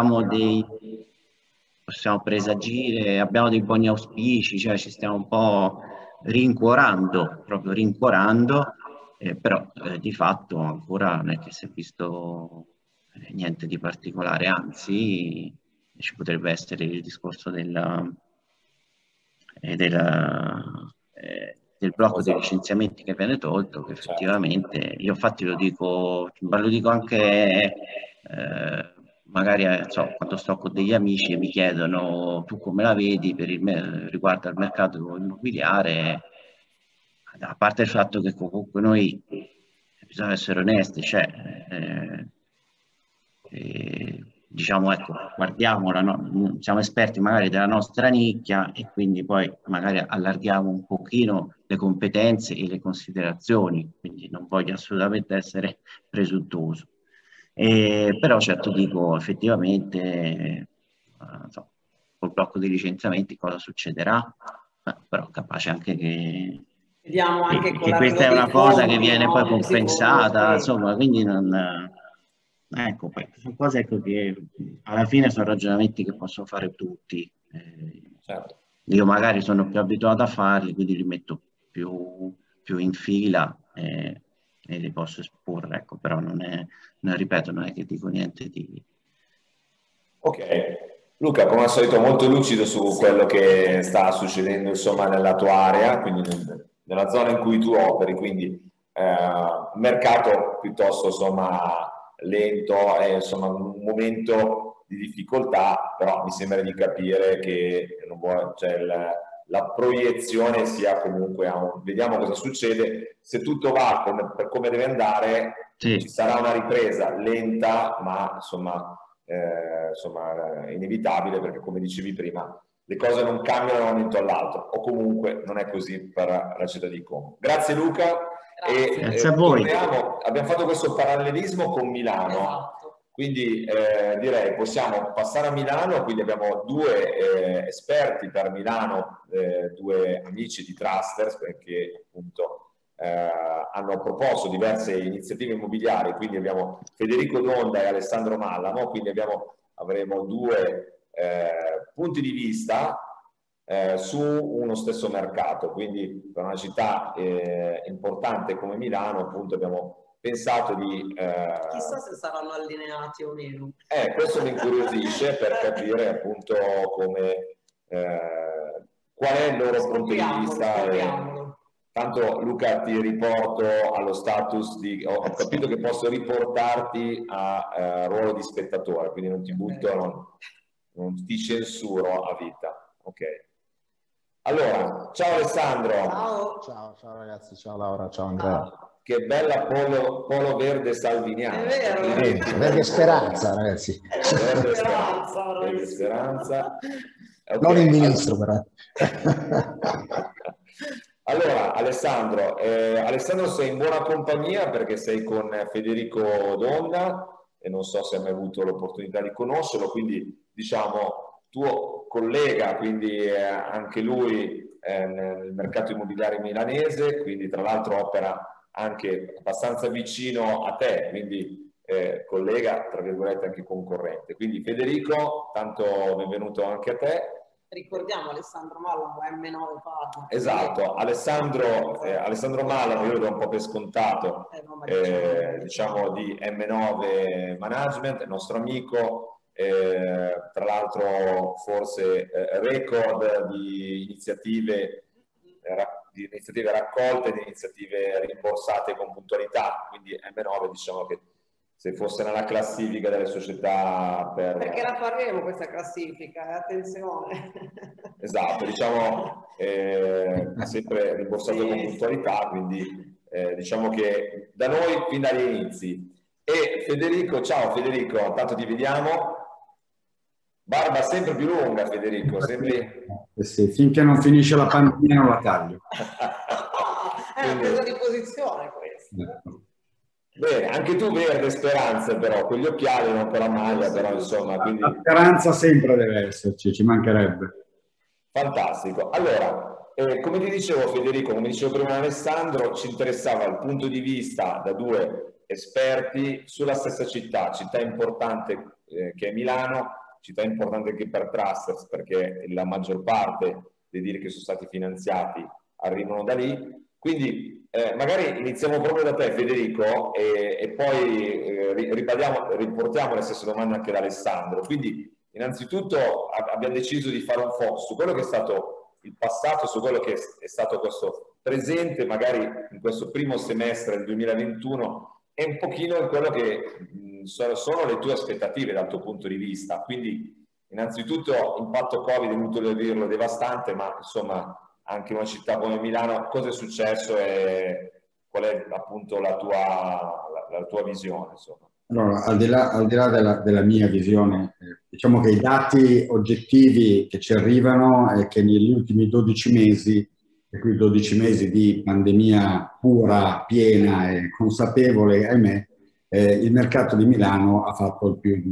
possiamo presagire, abbiamo dei buoni auspici, cioè ci stiamo un po' proprio rincuorando, però di fatto ancora non è che si è visto niente di particolare, anzi ci potrebbe essere il discorso del blocco dei licenziamenti che viene tolto, che effettivamente, io infatti lo dico anche magari quando sto con degli amici e mi chiedono tu come la vedi riguardo al mercato immobiliare, a parte il fatto che comunque noi bisogna essere onesti, cioè diciamo ecco, guardiamo, siamo esperti magari della nostra nicchia e quindi poi magari allarghiamo un pochino le competenze e le considerazioni, quindi non voglio assolutamente essere presuntuoso. Però certo dico effettivamente col blocco dei licenziamenti cosa succederà? Però capace anche che questa è una cosa che viene poi compensata, insomma, quindi non ecco, sono cose ecco, che alla fine sono ragionamenti che possono fare tutti. Certo. Io magari sono più abituato a farli, quindi li metto più in fila e li posso esporre, ecco, però ripeto, non è che dico niente di... Ok. Luca, come al solito molto lucido su quello che sta succedendo insomma nella tua area, quindi nella zona in cui tu operi, quindi mercato piuttosto insomma lento, è insomma un momento di difficoltà, però mi sembra di capire che non vuole, cioè, la proiezione sia comunque vediamo cosa succede, se tutto va per come deve andare, sì. Ci sarà una ripresa lenta, ma insomma inevitabile, perché come dicevi prima le cose non cambiano da un momento all'altro, o comunque non è così per la città di Como. Grazie Luca. Grazie a voi. Abbiamo fatto questo parallelismo con Milano. Esatto. Quindi direi possiamo passare a Milano, quindi abbiamo due esperti per Milano, due amici di Trusters, perché appunto hanno proposto diverse iniziative immobiliari, quindi abbiamo Federico Donda e Alessandro Mallamo, quindi avremo due punti di vista su uno stesso mercato, quindi per una città importante come Milano appunto abbiamo pensato di... Chissà se saranno allineati o meno. Questo mi incuriosisce per capire appunto come, qual è il loro punto di vista. Tanto Luca ti riporto allo status di... Ho capito che posso riportarti a ruolo di spettatore, quindi non ti butto, non ti censuro a vita. Ok. Allora, ciao Alessandro. Ciao ragazzi, ciao Laura, ciao Andrea. Che bella polo verde salviniano. È vero. Verde speranza, ragazzi. Verde speranza. Okay. Non il ministro, però. Allora, Alessandro, sei in buona compagnia perché sei con Federico Donda e non so se hai mai avuto l'opportunità di conoscerlo, quindi diciamo tuo collega, quindi anche lui nel mercato immobiliare milanese, quindi tra l'altro opera anche abbastanza vicino a te, quindi collega, tra virgolette, anche concorrente. Quindi Federico, tanto benvenuto anche a te. Ricordiamo Alessandro Mallamo, M9 Partner. Esatto, Alessandro Mallamo, io lo do un po' per scontato, diciamo di M9 Management, il nostro amico, tra l'altro forse record di iniziative raccolte, di iniziative rimborsate con puntualità, quindi M9 diciamo che se fosse nella classifica delle società per... Perché la faremo questa classifica, attenzione. Esatto, diciamo ha sempre rimborsato con puntualità, quindi diciamo che da noi fin dagli inizi. E Federico, ciao Federico, tanto ti vediamo. Barba sempre più lunga Federico, sempre... Sì, finché non finisce la pandemia non la taglio. È una presa di posizione questa. Bene, anche tu verde speranza però, con gli occhiali, non con la maglia, però insomma... Quindi... La speranza sempre deve esserci, ci mancherebbe. Fantastico. Allora, come ti dicevo Federico, come dicevo prima Alessandro, ci interessava il punto di vista da due esperti sulla stessa città importante che è Milano, città importante anche per Trusters, perché la maggior parte dei deal che sono stati finanziati arrivano da lì. Quindi magari iniziamo proprio da te Federico e poi riportiamo le stesse domande anche da Alessandro. Quindi innanzitutto abbiamo deciso di fare un focus su quello che è stato il passato, su quello che è stato questo presente, magari in questo primo semestre del 2021 e un pochino in quello che sono le tue aspettative dal tuo punto di vista. Quindi innanzitutto impatto Covid, è inutile dirlo, devastante, ma insomma anche in una città come Milano, cosa è successo e qual è appunto la tua visione? Insomma. Allora, al di là della mia visione, diciamo che i dati oggettivi che ci arrivano è che negli ultimi 12 mesi, e qui 12 mesi di pandemia pura, piena e consapevole, ahimè, il mercato di Milano ha fatto il più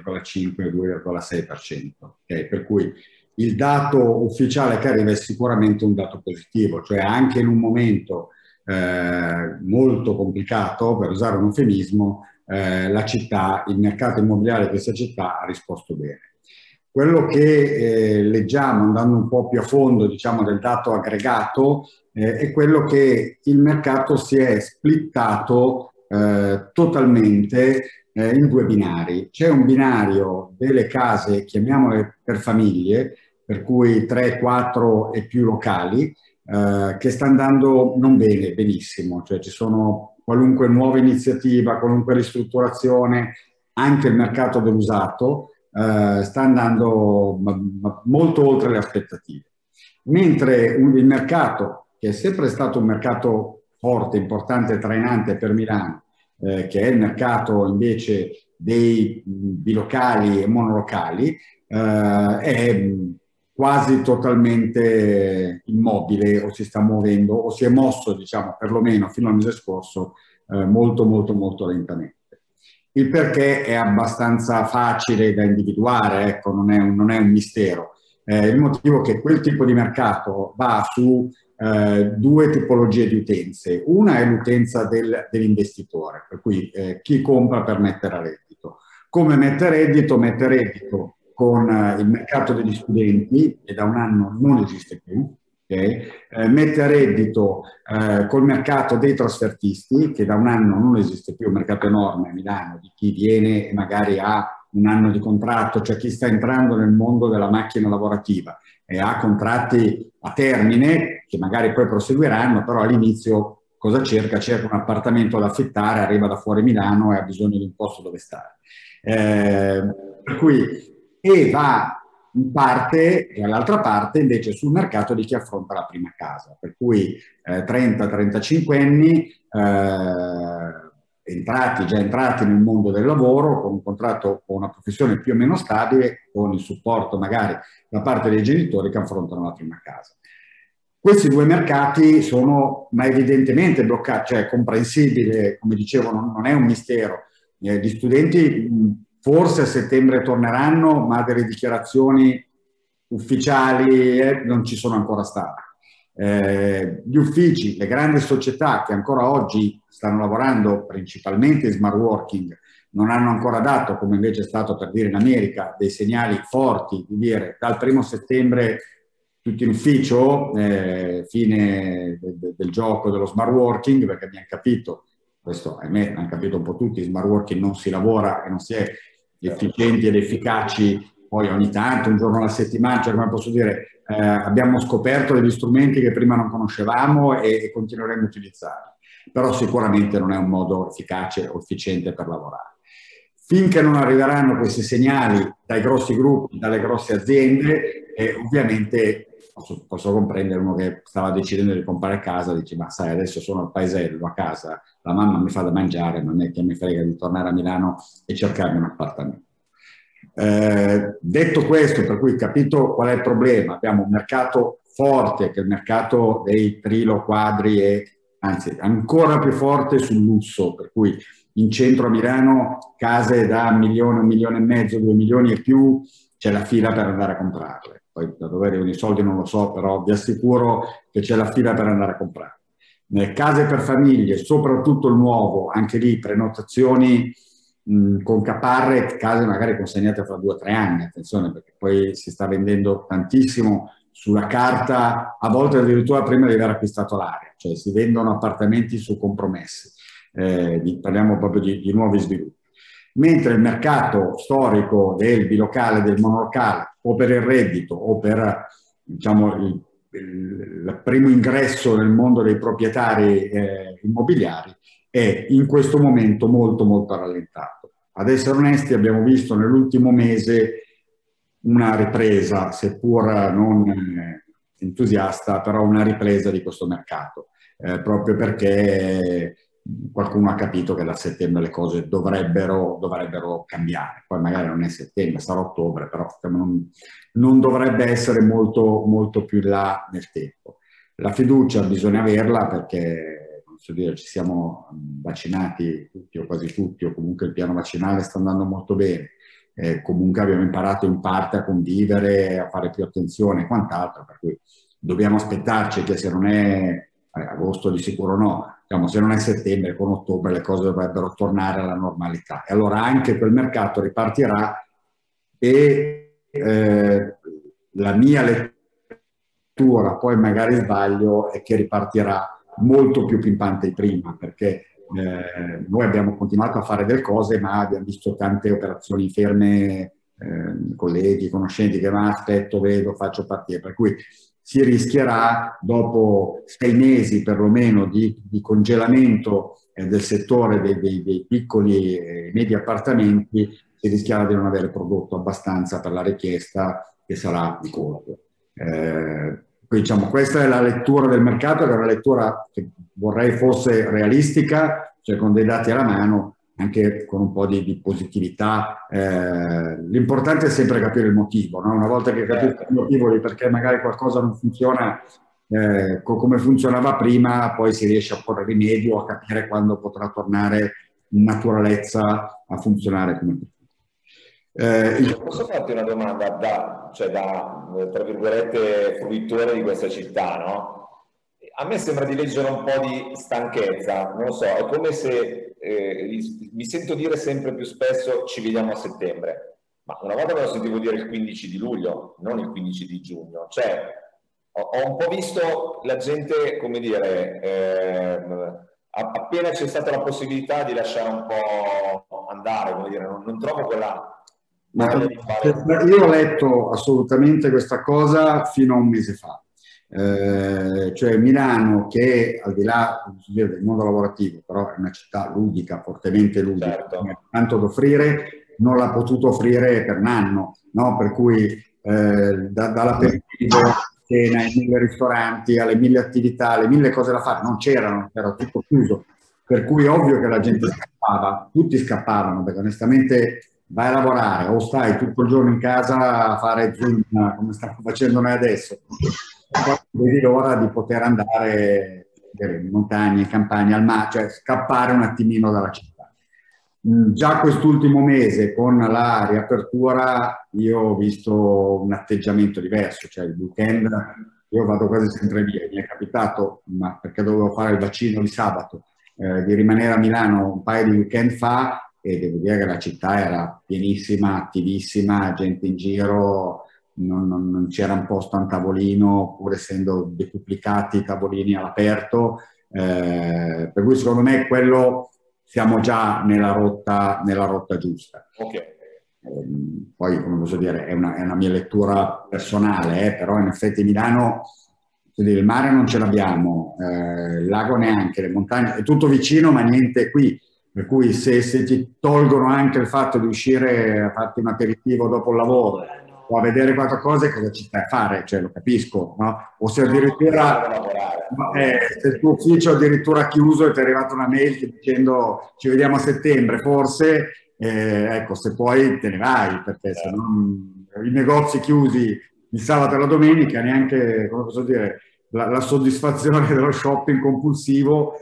2,5-2,6%. Okay? Per cui il dato ufficiale che arriva è sicuramente un dato positivo, cioè anche in un momento molto complicato, per usare un eufemismo, la città, il mercato immobiliare di questa città ha risposto bene. Quello che leggiamo, andando un po' più a fondo, diciamo, del dato aggregato, è quello che il mercato si è splittato totalmente in due binari. C'è un binario delle case, chiamiamole per famiglie, per cui 3, 4 e più locali, che sta andando non bene, benissimo, cioè ci sono qualunque nuova iniziativa, qualunque ristrutturazione, anche il mercato dell'usato sta andando molto oltre le aspettative. Mentre il mercato, che è sempre stato un mercato forte, importante, trainante per Milano, che è il mercato invece dei bilocali e monolocali, è quasi totalmente immobile, o si sta muovendo, o si è mosso, diciamo, perlomeno fino al mese scorso, molto, molto, molto lentamente. Il perché è abbastanza facile da individuare, ecco, non è un mistero. Il motivo è che quel tipo di mercato va su due tipologie di utenze. Una è l'utenza dell'investitore, per cui chi compra per mettere a reddito. Come mettere reddito? Mettere reddito con il mercato degli studenti, che da un anno non esiste più, okay? Mette a reddito col mercato dei trasfertisti, che da un anno non esiste più, un mercato enorme a Milano, di chi viene e magari ha un anno di contratto, cioè chi sta entrando nel mondo della macchina lavorativa e ha contratti a termine, che magari poi proseguiranno, però all'inizio cosa cerca? Cerca un appartamento da affittare, arriva da fuori Milano e ha bisogno di un posto dove stare. Per cui e va in parte, e all'altra parte invece sul mercato di chi affronta la prima casa, per cui 30-35 anni già entrati nel mondo del lavoro, con un contratto, con una professione più o meno stabile, con il supporto magari da parte dei genitori che affrontano la prima casa. Questi due mercati sono ma evidentemente bloccati, cioè comprensibile, come dicevo, non è un mistero. Gli studenti forse a settembre torneranno, ma delle dichiarazioni ufficiali non ci sono ancora state. Gli uffici, le grandi società che ancora oggi stanno lavorando principalmente in smart working, non hanno ancora dato, come invece è stato per dire in America, dei segnali forti di dire dal 1° settembre tutti in ufficio, fine del gioco dello smart working, perché abbiamo capito, questo ahimè hanno capito un po' tutti, in smart working non si lavora e non si è efficienti ed efficaci poi ogni tanto, un giorno alla settimana, cioè come posso dire, abbiamo scoperto degli strumenti che prima non conoscevamo e continueremo a utilizzarli, però sicuramente non è un modo efficace o efficiente per lavorare. Finché non arriveranno questi segnali dai grossi gruppi, dalle grosse aziende, ovviamente posso comprendere uno che stava decidendo di comprare casa, dice ma sai adesso sono al paesello, a casa, la mamma mi fa da mangiare, non è che mi frega di tornare a Milano e cercarmi un appartamento. Detto questo, per cui capito qual è il problema, abbiamo un mercato forte che è il mercato dei trilo, quadri e anzi ancora più forte sul lusso, per cui in centro a Milano case da 1 milione, 1,5 milioni, 2 milioni e più, c'è la fila per andare a comprarle. Poi da dove arrivano i soldi non lo so, però vi assicuro che c'è la fila per andare a comprarle. Case per famiglie, soprattutto il nuovo, anche lì prenotazioni con caparre, case magari consegnate fra 2 o 3 anni, attenzione, perché poi si sta vendendo tantissimo sulla carta, a volte addirittura prima di aver acquistato l'area, cioè si vendono appartamenti su compromessi, parliamo proprio di nuovi sviluppi. Mentre il mercato storico del bilocale, del monolocale, o per il reddito o per diciamo, il primo ingresso nel mondo dei proprietari immobiliari, è in questo momento molto molto rallentato. Ad essere onesti abbiamo visto nell'ultimo mese una ripresa, seppur non entusiasta, però una ripresa di questo mercato, proprio perché qualcuno ha capito che da settembre le cose dovrebbero cambiare. Poi magari non è settembre, sarà ottobre, però non dovrebbe essere molto, molto più in là nel tempo. La fiducia bisogna averla perché dire, ci siamo vaccinati tutti o quasi tutti, o comunque il piano vaccinale sta andando molto bene, comunque abbiamo imparato in parte a convivere, a fare più attenzione e quant'altro, per cui dobbiamo aspettarci che se non è agosto di sicuro no, diciamo, se non è settembre, con ottobre le cose dovrebbero tornare alla normalità. E allora anche quel mercato ripartirà e la mia lettura, poi magari sbaglio, è che ripartirà molto più pimpante di prima, perché noi abbiamo continuato a fare delle cose, ma abbiamo visto tante operazioni ferme, colleghi, conoscenti che ma aspetto, vedo, faccio partire, per cui si rischierà dopo 6 mesi perlomeno di congelamento del settore dei piccoli e medi appartamenti, si rischierà di non avere prodotto abbastanza per la richiesta che sarà di colpo. Quindi diciamo, questa è la lettura del mercato, che è una lettura che vorrei fosse realistica, cioè con dei dati alla mano, anche con un po' di positività. L'importante è sempre capire il motivo, no? Una volta che capisci il motivo di perché magari qualcosa non funziona come funzionava prima, poi si riesce a porre rimedio, a capire quando potrà tornare in naturalezza a funzionare come prima. Posso farti una domanda da tra virgolette fruitore di questa città, no? A me sembra di leggere un po' di stanchezza, non lo so, è come se mi sento dire sempre più spesso ci vediamo a settembre, ma una volta me lo sentivo dire il 15 di luglio, non il 15 di giugno, cioè ho un po' visto la gente, come dire, appena c'è stata la possibilità di lasciare un po' andare, come dire, non trovo quella... Io ho letto assolutamente questa cosa fino a un mese fa. Cioè Milano, che al di là del mondo lavorativo, però è una città ludica, fortemente ludica, certo, ha tanto da offrire, non l'ha potuto offrire per un anno, no? Per cui dall'aperitivo, cena, ai 1000 ristoranti, alle 1000 attività, alle 1000 cose da fare, non c'erano, era tutto chiuso, per cui è ovvio che la gente scappava, tutti scappavano, perché onestamente vai a lavorare o stai tutto il giorno in casa a fare Zoom come stiamo facendo noi adesso, vedi l'ora di poter andare in montagna, in campagna, al mare, cioè scappare un attimino dalla città. Già quest'ultimo mese con la riapertura io ho visto un atteggiamento diverso, cioè il weekend io vado quasi sempre via, mi è capitato, ma perché dovevo fare il vaccino di sabato, di rimanere a Milano un paio di weekend fa e devo dire che la città era pienissima, attivissima, gente in giro, non c'era un posto a un tavolino, pur essendo decuplicati i tavolini all'aperto, per cui secondo me quello siamo già nella rotta giusta. Okay. Poi, come posso dire, è una mia lettura personale, però in effetti Milano, il mare non ce l'abbiamo, il lago neanche, le montagne, è tutto vicino ma niente qui. Per cui se ti tolgono anche il fatto di uscire a farti un aperitivo dopo il lavoro o a vedere quattro cose, cosa ci stai a fare? Cioè, lo capisco, no? O se addirittura se il tuo ufficio è addirittura chiuso e ti è arrivata una mail dicendo ci vediamo a settembre, forse, ecco, se poi te ne vai, perché se no i negozi chiusi il sabato e la domenica, neanche, come posso dire, la soddisfazione dello shopping compulsivo.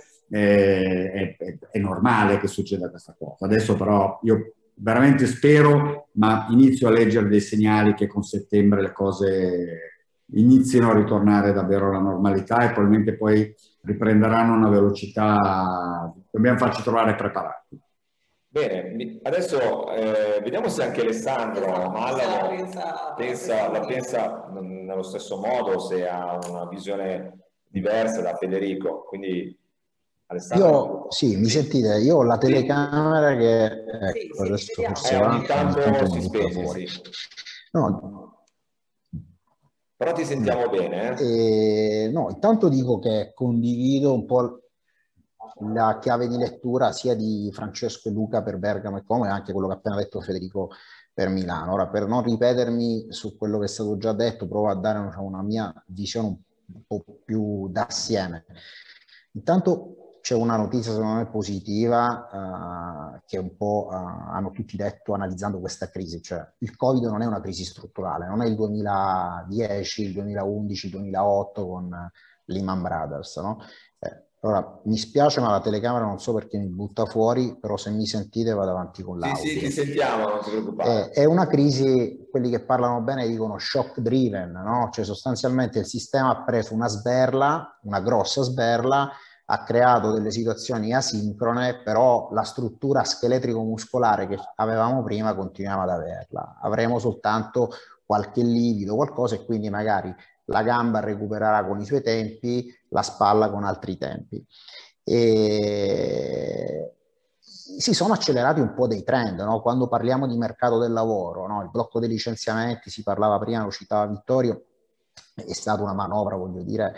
È normale che succeda questa cosa. Adesso però io veramente spero, ma inizio a leggere dei segnali che con settembre le cose inizino a ritornare davvero alla normalità e probabilmente poi riprenderanno una velocità. Dobbiamo farci trovare preparati. Bene, adesso vediamo se anche Alessandro Mallamo la pensa nello stesso modo, se ha una visione diversa da Federico. Quindi Io, sì, mi sentite? Io ho la telecamera che ecco, adesso forse va, ogni tanto si spegne, sì. No. Però ti sentiamo bene. No, intanto dico che condivido un po' la chiave di lettura sia di Francesco e Luca per Bergamo e Como e anche quello che ha appena detto Federico per Milano. Ora, per non ripetermi su quello che è stato già detto, provo a dare una mia visione un po' più d'assieme. Intanto c'è una notizia secondo me positiva che un po' hanno tutti detto analizzando questa crisi, cioè il Covid non è una crisi strutturale, non è il 2010, il 2011, il 2008 con Lehman Brothers, no? Allora, mi spiace ma la telecamera non so perché mi butta fuori, però se mi sentite vado avanti con l'audio. Sì, ti sentiamo, non ti preoccupare. È una crisi, quelli che parlano bene dicono shock driven, no? Cioè sostanzialmente il sistema ha preso una sberla, una grossa sberla, ha creato delle situazioni asincrone, però la struttura scheletrico-muscolare che avevamo prima continuiamo ad averla. Avremo soltanto qualche livido, qualcosa, e quindi magari la gamba recupererà con i suoi tempi, la spalla con altri tempi. E si sono accelerati un po' dei trend, no? Quando parliamo di mercato del lavoro, no? Il blocco dei licenziamenti, si parlava prima, lo citava Vittorio, è stata una manovra, voglio dire,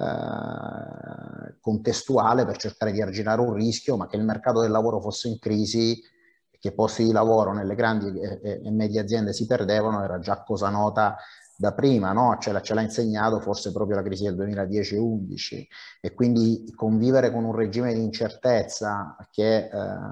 contestuale per cercare di arginare un rischio, ma che il mercato del lavoro fosse in crisi, che posti di lavoro nelle grandi e medie aziende si perdevano, era già cosa nota da prima, no? Ce l'ha insegnato forse proprio la crisi del 2010-11, e quindi convivere con un regime di incertezza che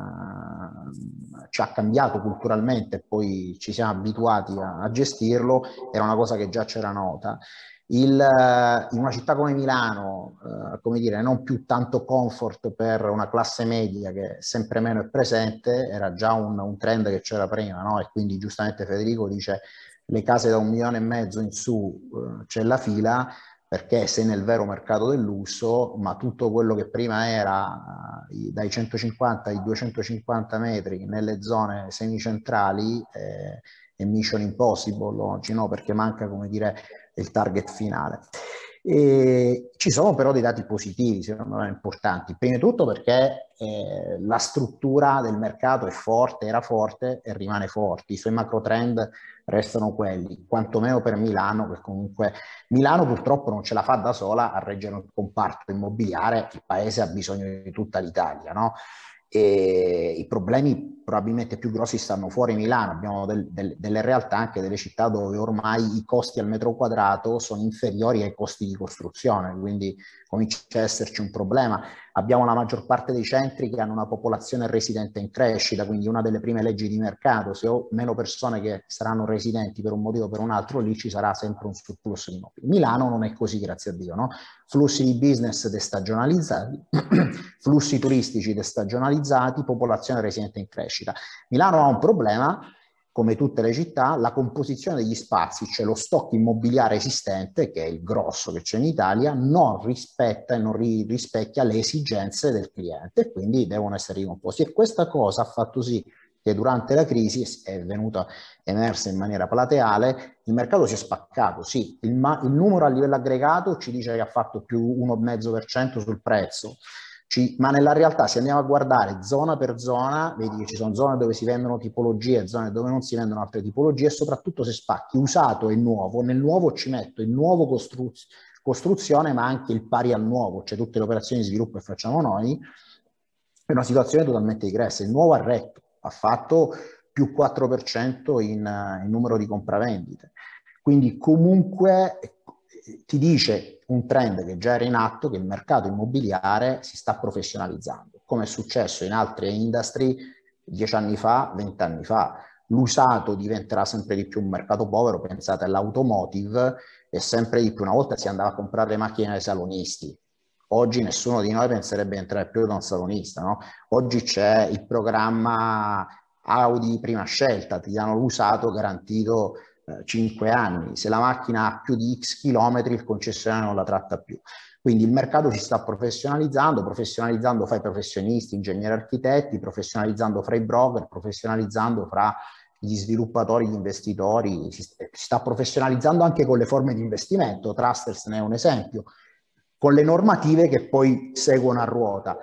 ci ha cambiato culturalmente, poi ci siamo abituati a gestirlo, era una cosa che già c'era nota. In una città come Milano, come dire, non più tanto comfort per una classe media che sempre meno è presente, era già un trend che c'era prima, no? E quindi giustamente Federico dice le case da 1,5 milioni in su c'è la fila, perché sei nel vero mercato del lusso, ma tutto quello che prima era dai 150 ai 250 metri nelle zone semicentrali è mission impossible oggi, no? Perché manca, come dire, il target finale. E ci sono però dei dati positivi, secondo me, importanti. Prima di tutto perché la struttura del mercato è forte, era forte e rimane forte. I suoi macro trend restano quelli, quantomeno per Milano, che comunque Milano purtroppo non ce la fa da sola a reggere un comparto immobiliare, il paese ha bisogno di tutta l'Italia, no? E i problemi probabilmente più grossi stanno fuori Milano. Abbiamo delle realtà, anche delle città, dove ormai i costi al metro quadrato sono inferiori ai costi di costruzione, quindi comincia a esserci un problema. Abbiamo la maggior parte dei centri che hanno una popolazione residente in crescita, quindi una delle prime leggi di mercato: se ho meno persone che saranno residenti per un motivo o per un altro, lì ci sarà sempre un surplus di immobili. Milano non è così, grazie a Dio, no? Flussi di business destagionalizzati, flussi turistici destagionalizzati, popolazione residente in crescita. Milano ha un problema, come tutte le città: la composizione degli spazi, cioè lo stock immobiliare esistente, che è il grosso che c'è in Italia, non rispetta e non rispecchia le esigenze del cliente, e quindi devono essere ricomposti. E questa cosa ha fatto sì che durante la crisi è venuta emersa in maniera plateale, il mercato si è spaccato. Sì, il numero a livello aggregato ci dice che ha fatto più 1,5% sul prezzo, ma nella realtà, se andiamo a guardare zona per zona, vedi che ci sono zone dove si vendono tipologie, zone dove non si vendono altre tipologie, e soprattutto se spacchi usato e nuovo. Nel nuovo ci metto il nuovo costruzione, ma anche il pari al nuovo, cioè tutte le operazioni di sviluppo che facciamo noi. È una situazione totalmente diversa. Il nuovo ha retto, ha fatto più 4% in numero di compravendite. Quindi comunque ti dice un trend che già era in atto, che il mercato immobiliare si sta professionalizzando, come è successo in altre industrie 10 anni fa, 20 anni fa. L'usato diventerà sempre di più un mercato povero, pensate all'automotive, e sempre di più. Una volta si andava a comprare le macchine dai salonisti, oggi nessuno di noi penserebbe di entrare più da un salonista, no? Oggi c'è il programma Audi prima scelta, ti danno l'usato garantito 5 anni. Se la macchina ha più di X chilometri, il concessionario non la tratta più. Quindi il mercato si sta professionalizzando fra i professionisti, ingegneri, architetti, professionalizzando fra i broker, professionalizzando fra gli sviluppatori, gli investitori, si sta professionalizzando anche con le forme di investimento. Trusters ne è un esempio, con le normative che poi seguono a ruota.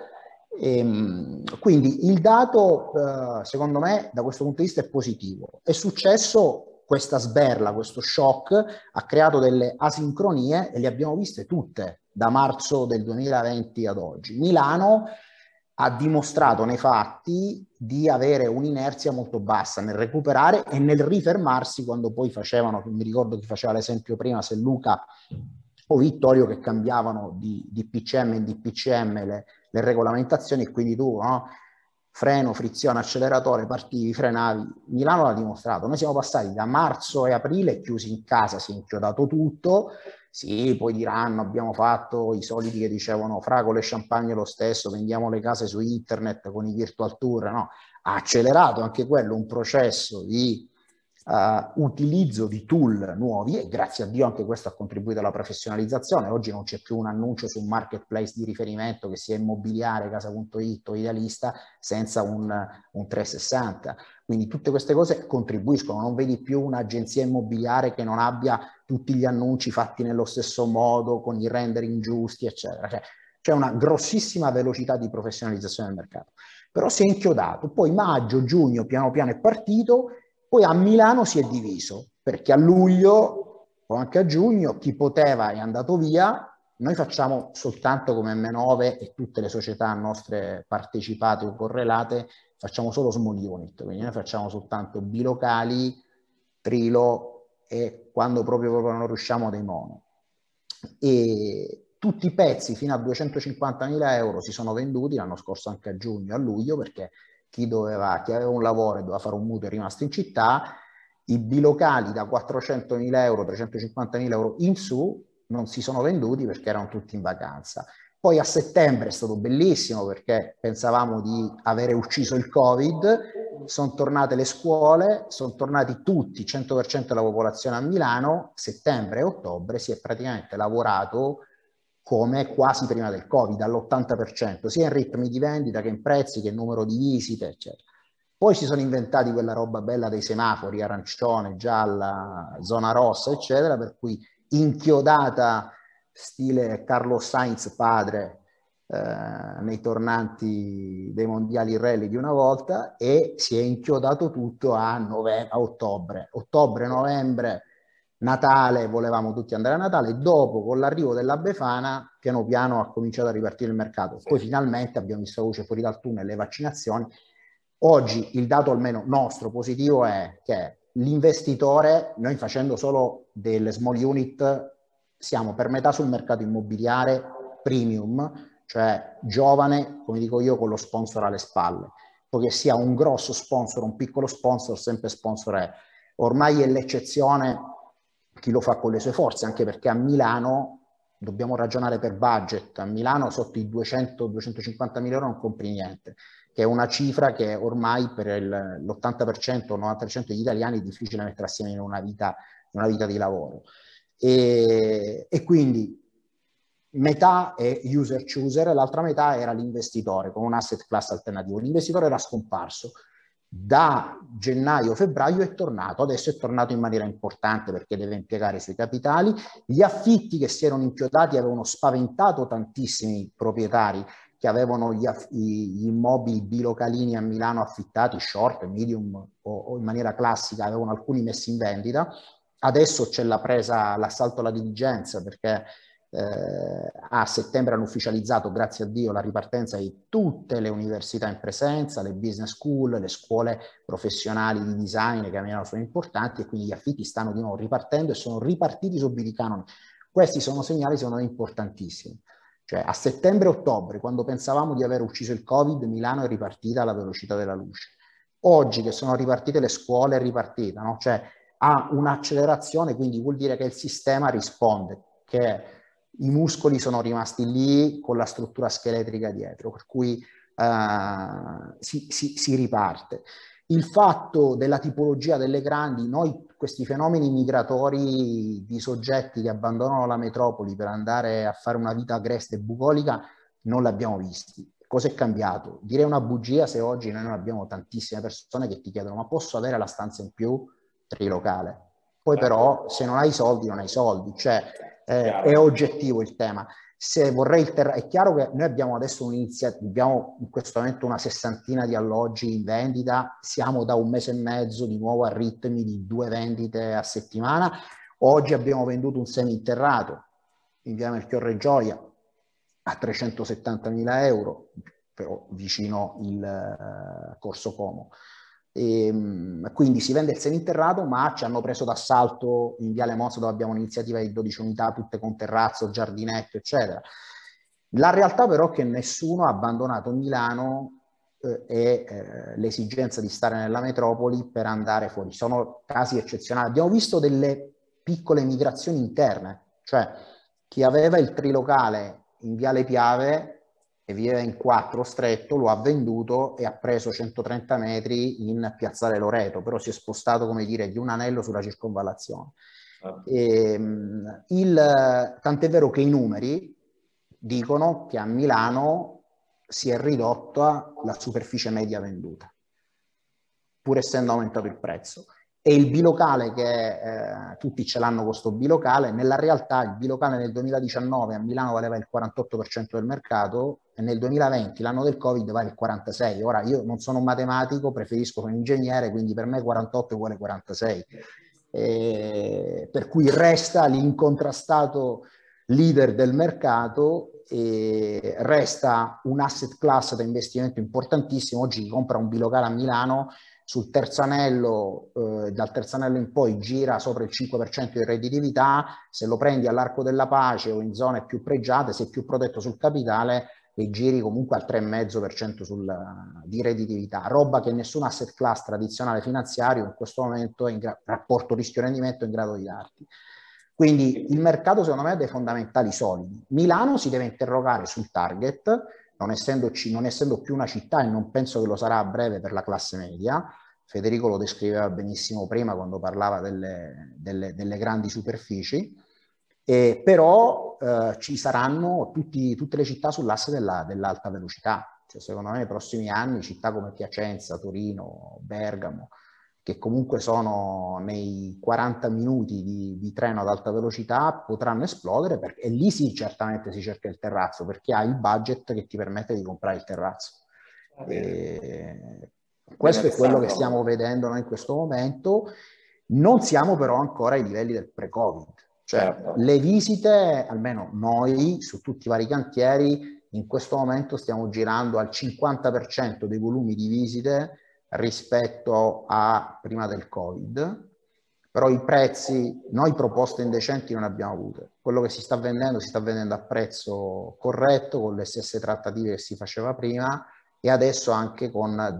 Quindi il dato, secondo me, da questo punto di vista è positivo. È successo questa sberla, questo shock, ha creato delle asincronie e le abbiamo viste tutte da marzo del 2020 ad oggi. Milano ha dimostrato nei fatti di avere un'inerzia molto bassa nel recuperare e nel rifermarsi, quando poi facevano, mi ricordo chi faceva l'esempio prima, se Luca o Vittorio, che cambiavano di DPCM in DPCM le regolamentazioni, e quindi tu, no? Freno, frizione, acceleratore, partivi, frenavi. Milano l'ha dimostrato. Noi siamo passati da marzo e aprile chiusi in casa, si è inchiodato tutto. Sì, poi diranno, abbiamo fatto i soliti che dicevano fragole e champagne lo stesso, vendiamo le case su internet con i virtual tour, no? Ha accelerato anche quello un processo di utilizzo di tool nuovi, e grazie a Dio anche questo ha contribuito alla professionalizzazione. Oggi non c'è più un annuncio su un marketplace di riferimento, che sia Immobiliare, Casa.it o Idealista, senza un 360. Quindi tutte queste cose contribuiscono. Non vedi più un'agenzia immobiliare che non abbia tutti gli annunci fatti nello stesso modo, con i rendering giusti, eccetera. Cioè, c'è una grossissima velocità di professionalizzazione del mercato. Però si è inchiodato. Poi maggio, giugno, piano piano è partito. Poi a Milano si è diviso, perché a luglio o anche a giugno chi poteva è andato via. Noi facciamo soltanto come M9 e tutte le società nostre partecipate o correlate, facciamo solo small unit, quindi noi facciamo soltanto bilocali, trilo e quando proprio non riusciamo dei mono. E tutti i pezzi fino a 250.000 euro si sono venduti l'anno scorso anche a giugno, a luglio, perché chi aveva un lavoro e doveva fare un mutuo è rimasto in città. I bilocali da 400.000 euro, 350.000 euro in su non si sono venduti perché erano tutti in vacanza. Poi a settembre è stato bellissimo perché pensavamo di avere ucciso il Covid, sono tornate le scuole, sono tornati tutti, 100% della popolazione a Milano. Settembre e ottobre si è praticamente lavorato come quasi prima del Covid, all'80%, sia in ritmi di vendita che in prezzi, che in numero di visite, eccetera. Poi si sono inventati quella roba bella dei semafori, arancione, gialla, zona rossa, eccetera, per cui inchiodata stile Carlos Sainz padre nei tornanti dei mondiali rally di una volta, e si è inchiodato tutto a ottobre. Ottobre, novembre, Natale, volevamo tutti andare a Natale. Dopo, con l'arrivo della Befana, piano piano ha cominciato a ripartire il mercato. Poi finalmente abbiamo visto la luce fuori dal tunnel, le vaccinazioni. Oggi il dato almeno nostro positivo è che l'investitore, noi facendo solo delle small unit, siamo per metà sul mercato immobiliare premium, cioè giovane, come dico io, con lo sponsor alle spalle. Poi che sia un grosso sponsor, un piccolo sponsor, sempre sponsor è. Ormai è l'eccezione chi lo fa con le sue forze, anche perché a Milano dobbiamo ragionare per budget. A Milano sotto i 200-250 mila euro non compri niente, che è una cifra che ormai per l'80% o 90% degli italiani è difficile mettere assieme in una vita di lavoro. E quindi metà è user chooser, l'altra metà era l'investitore con un asset class alternativo. L'investitore era scomparso. Da gennaio-febbraio è tornato, adesso è tornato in maniera importante perché deve impiegare i suoi capitali. Gli affitti che si erano inchiodati avevano spaventato tantissimi proprietari che avevano gli immobili bilocalini a Milano affittati, short, medium o in maniera classica, avevano alcuni messi in vendita. Adesso c'è l'assalto alla diligenza perché a settembre hanno ufficializzato, grazie a Dio, la ripartenza di tutte le università in presenza, le business school, le scuole professionali di design che a Milano sono importanti, e quindi gli affitti stanno di nuovo ripartendo e sono ripartiti subito i canoni. Questi sono segnali secondo me importantissimi. Cioè a settembre-ottobre, quando pensavamo di aver ucciso il Covid, Milano è ripartita alla velocità della luce. Oggi che sono ripartite le scuole è ripartita, no? Cioè ha un'accelerazione, quindi vuol dire che il sistema risponde, che i muscoli sono rimasti lì con la struttura scheletrica dietro, per cui si riparte. Il fatto della tipologia delle grandi, noi questi fenomeni migratori di soggetti che abbandonano la metropoli per andare a fare una vita agreste e bucolica non l'abbiamo visti. Cosa è cambiato? Direi una bugia se oggi noi non abbiamo tantissime persone che ti chiedono: ma posso avere la stanza in più trilocale? Poi però se non hai soldi non hai soldi, cioè è oggettivo il tema. Se vorrei è chiaro che noi abbiamo adesso un'iniziativa, abbiamo in questo momento una 60ina di alloggi in vendita, siamo da un mese e mezzo di nuovo a ritmi di 2 vendite a settimana. Oggi abbiamo venduto un seminterrato in via Melchiorre Gioia a 370.000 euro, però vicino il Corso Como. Quindi si vende il seminterrato, ma ci hanno preso d'assalto in Viale Mozza, dove abbiamo un'iniziativa di 12 unità, tutte con terrazzo, giardinetto, eccetera. La realtà però è che nessuno ha abbandonato Milano e l'esigenza di stare nella metropoli per andare fuori. Sono casi eccezionali. Abbiamo visto delle piccole migrazioni interne, cioè chi aveva il trilocale in Viale Piave e viveva in 4 stretto, lo ha venduto e ha preso 130 metri in Piazzale Loreto, però si è spostato, come dire, di un anello sulla circonvallazione. Tant'è vero che i numeri dicono che a Milano si è ridotta la superficie media venduta, pur essendo aumentato il prezzo. E il bilocale, che tutti ce l'hanno questo bilocale, nella realtà il bilocale nel 2019 a Milano valeva il 48% del mercato e nel 2020, l'anno del Covid, vale il 46%. Ora io non sono un matematico, preferisco un ingegnere, quindi per me 48 uguale 46. Per cui resta l'incontrastato leader del mercato e resta un asset class da investimento importantissimo. Oggi chi compra un bilocale a Milano sul terzo anello, dal terzo anello in poi gira sopra il 5% di redditività. Se lo prendi all'Arco della Pace o in zone più pregiate, sei più protetto sul capitale e giri comunque al 3,5% di redditività, roba che nessun asset class tradizionale finanziario in questo momento in rapporto rischio-rendimento è in grado di darti. Quindi il mercato secondo me ha dei fondamentali solidi. Milano si deve interrogare sul target, non essendo più una città, e non penso che lo sarà a breve per la classe media. Federico lo descriveva benissimo prima quando parlava delle grandi superfici, però ci saranno tutte le città sull'asse dell'alta velocità. Cioè, secondo me nei prossimi anni città come Piacenza, Torino, Bergamo, che comunque sono nei 40 minuti di treno ad alta velocità, potranno esplodere, e lì sì, certamente si cerca il terrazzo, perché hai il budget che ti permette di comprare il terrazzo. Questo è quello che stiamo vedendo noi in questo momento. Non siamo però ancora ai livelli del pre-Covid. Cioè, le visite, almeno noi, su tutti i vari cantieri, in questo momento stiamo girando al 50% dei volumi di visite rispetto a prima del Covid, però i prezzi, noi proposte indecenti non abbiamo avute. Quello che si sta vendendo a prezzo corretto, con le stesse trattative che si faceva prima, e adesso anche con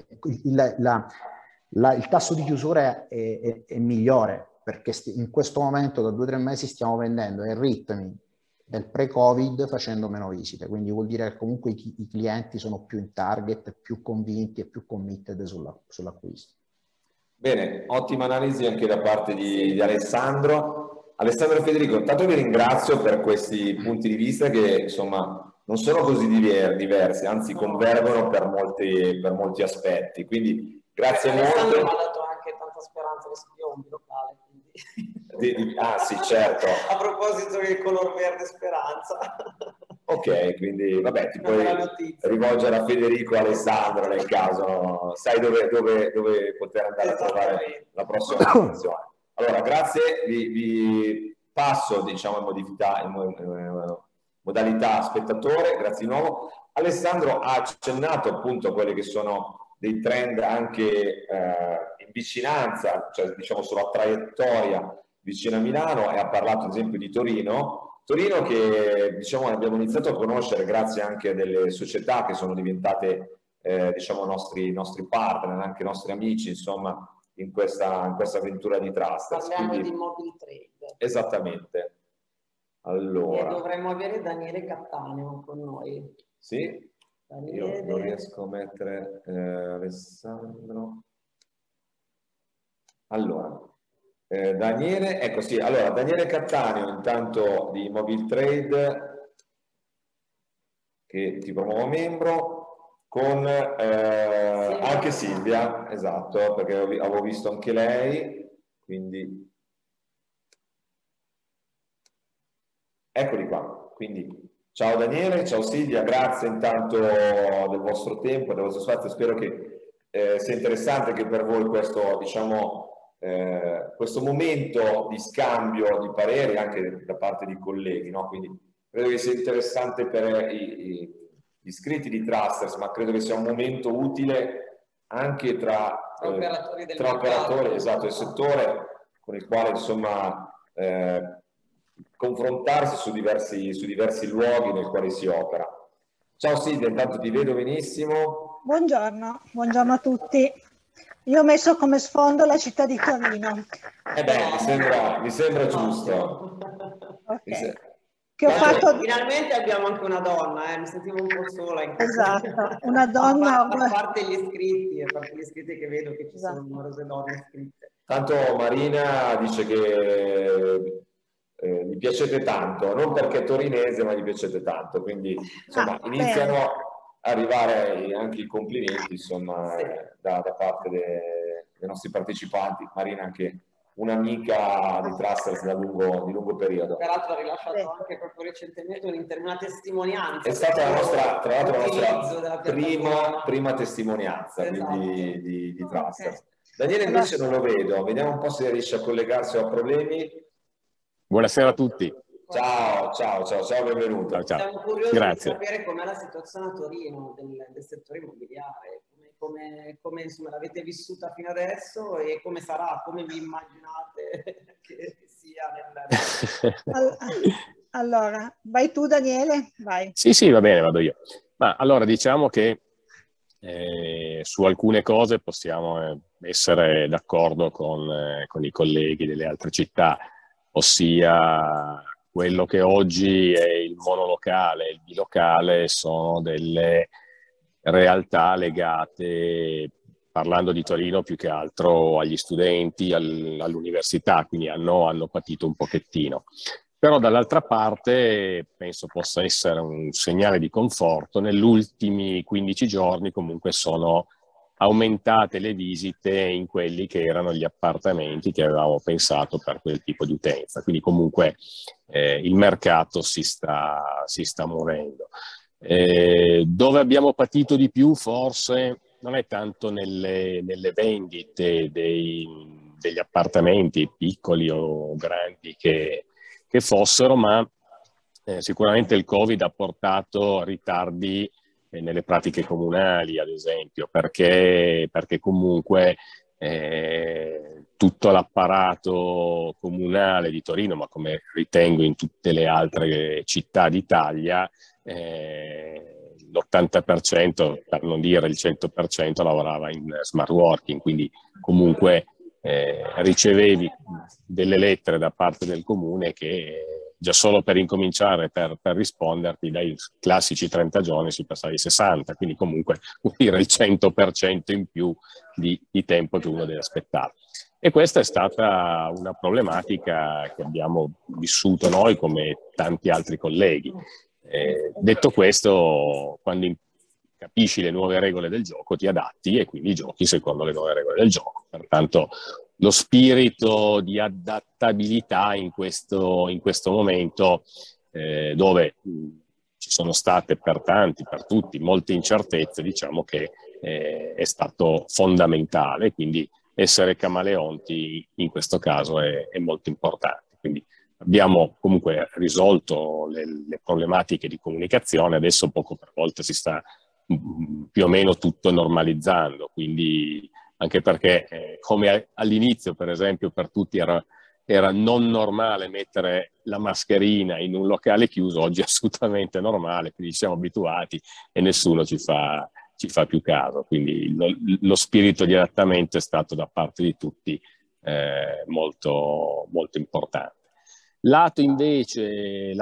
il tasso di chiusura è migliore, perché in questo momento da 2 o 3 mesi stiamo vendendo ai ritmi del pre-Covid facendo meno visite, quindi vuol dire che comunque i clienti sono più in target, più convinti e più committed sull'acquisto. Bene, ottima analisi anche da parte di Alessandro. Alessandro e Federico, intanto vi ringrazio per questi punti di vista che insomma non sono così diversi, anzi convergono per molti aspetti, quindi grazie molto. Alessandro mi ha dato anche tanta speranza che si dia un locale. Ah sì, certo. A proposito del color verde speranza. Ok, quindi vabbè, ti puoi rivolgere a Federico e Alessandro nel caso, sai dove poter andare a trovare la prossima informazione. Allora, grazie, vi passo diciamo in modalità spettatore, grazie di nuovo. Alessandro ha accennato appunto a quelli che sono dei trend anche in vicinanza, cioè diciamo sulla traiettoria vicino a Milano, e ha parlato ad esempio di Torino che diciamo abbiamo iniziato a conoscere grazie anche a delle società che sono diventate diciamo nostri partner, anche nostri amici insomma in questa avventura di Trusters. Parliamo di Mobile Trade. Esattamente. Allora. E dovremmo avere Daniele Cattaneo con noi. Sì, Daniele. Io non riesco a mettere Alessandro. Allora. Daniele, ecco sì, allora Daniele Cattaneo intanto di Mobile Trade, che ti promuovo membro, con anche Silvia, esatto, perché avevo visto anche lei, quindi eccoli qua. Quindi ciao Daniele, ciao Silvia, grazie intanto del vostro tempo, del vostro spazio, spero che sia interessante che per voi questo diciamo questo momento di scambio di pareri anche da parte di colleghi, no? Quindi credo che sia interessante per gli iscritti di Trusters, ma credo che sia un momento utile anche tra operatori esatto, del settore, con il quale insomma confrontarsi su diversi luoghi nei quali si opera. Ciao Silvia, intanto ti vedo benissimo. Buongiorno a tutti. Io ho messo come sfondo la città di Torino. Beh, mi sembra giusto. Okay. che ho fatto... Finalmente abbiamo anche una donna, mi sentivo un po' sola in questo. Esatto, una donna... A parte gli iscritti, che vedo che ci sono numerose donne iscritte. Tanto Marina dice che gli piacete tanto, non perché è torinese, ma gli piacete tanto, quindi insomma iniziano a arrivare anche i complimenti, insomma, da parte dei nostri partecipanti. Marina anche un'amica di Trusters di lungo periodo. Peraltro ha rilasciato anche proprio recentemente una testimonianza. È stata tra l'altro la nostra prima testimonianza, quindi di Trusters. Daniele invece non lo vedo, vediamo un po' se riesce a collegarsi o ha problemi. Buonasera a tutti. Ciao, benvenuto. Ciao. Siamo curiosi di sapere com'è la situazione a Torino del settore immobiliare, come insomma l'avete vissuta fino adesso e come sarà, come vi immaginate che sia Allora, vai tu Daniele, vai. Sì, va bene, vado io. Ma allora diciamo che su alcune cose possiamo essere d'accordo con i colleghi delle altre città, ossia quello che oggi è il monolocale e il bilocale sono delle realtà legate, parlando di Torino, più che altro agli studenti, all'università, quindi hanno patito un pochettino. Però dall'altra parte penso possa essere un segnale di conforto. Negli ultimi 15 giorni comunque sono aumentate le visite in quelli che erano gli appartamenti che avevamo pensato per quel tipo di utenza. Quindi comunque il mercato si sta muovendo. Dove abbiamo patito di più forse non è tanto nelle vendite degli appartamenti, piccoli o grandi che fossero, ma sicuramente il Covid ha portato ritardi nelle pratiche comunali, ad esempio, perché comunque tutto l'apparato comunale di Torino, ma come ritengo in tutte le altre città d'Italia, l'80%, per non dire il 100%, lavorava in smart working, quindi comunque ricevevi delle lettere da parte del comune che già solo per incominciare, per risponderti, dai classici 30 giorni si passava ai 60, quindi comunque vuol dire il 100% in più di tempo che uno deve aspettare. E questa è stata una problematica che abbiamo vissuto noi come tanti altri colleghi. Detto questo, quando capisci le nuove regole del gioco ti adatti e quindi giochi secondo le nuove regole del gioco. Pertanto lo spirito di adattabilità in questo momento dove ci sono state per tutti molte incertezze, diciamo che è stato fondamentale, quindi essere camaleonti in questo caso è molto importante. Quindi abbiamo comunque risolto le problematiche di comunicazione, adesso poco per volta si sta più o meno tutto normalizzando, quindi anche perché come all'inizio per esempio per tutti era non normale mettere la mascherina in un locale chiuso, oggi è assolutamente normale, quindi siamo abituati e nessuno ci fa più caso, quindi lo spirito di adattamento è stato da parte di tutti molto, molto importante. Lato invece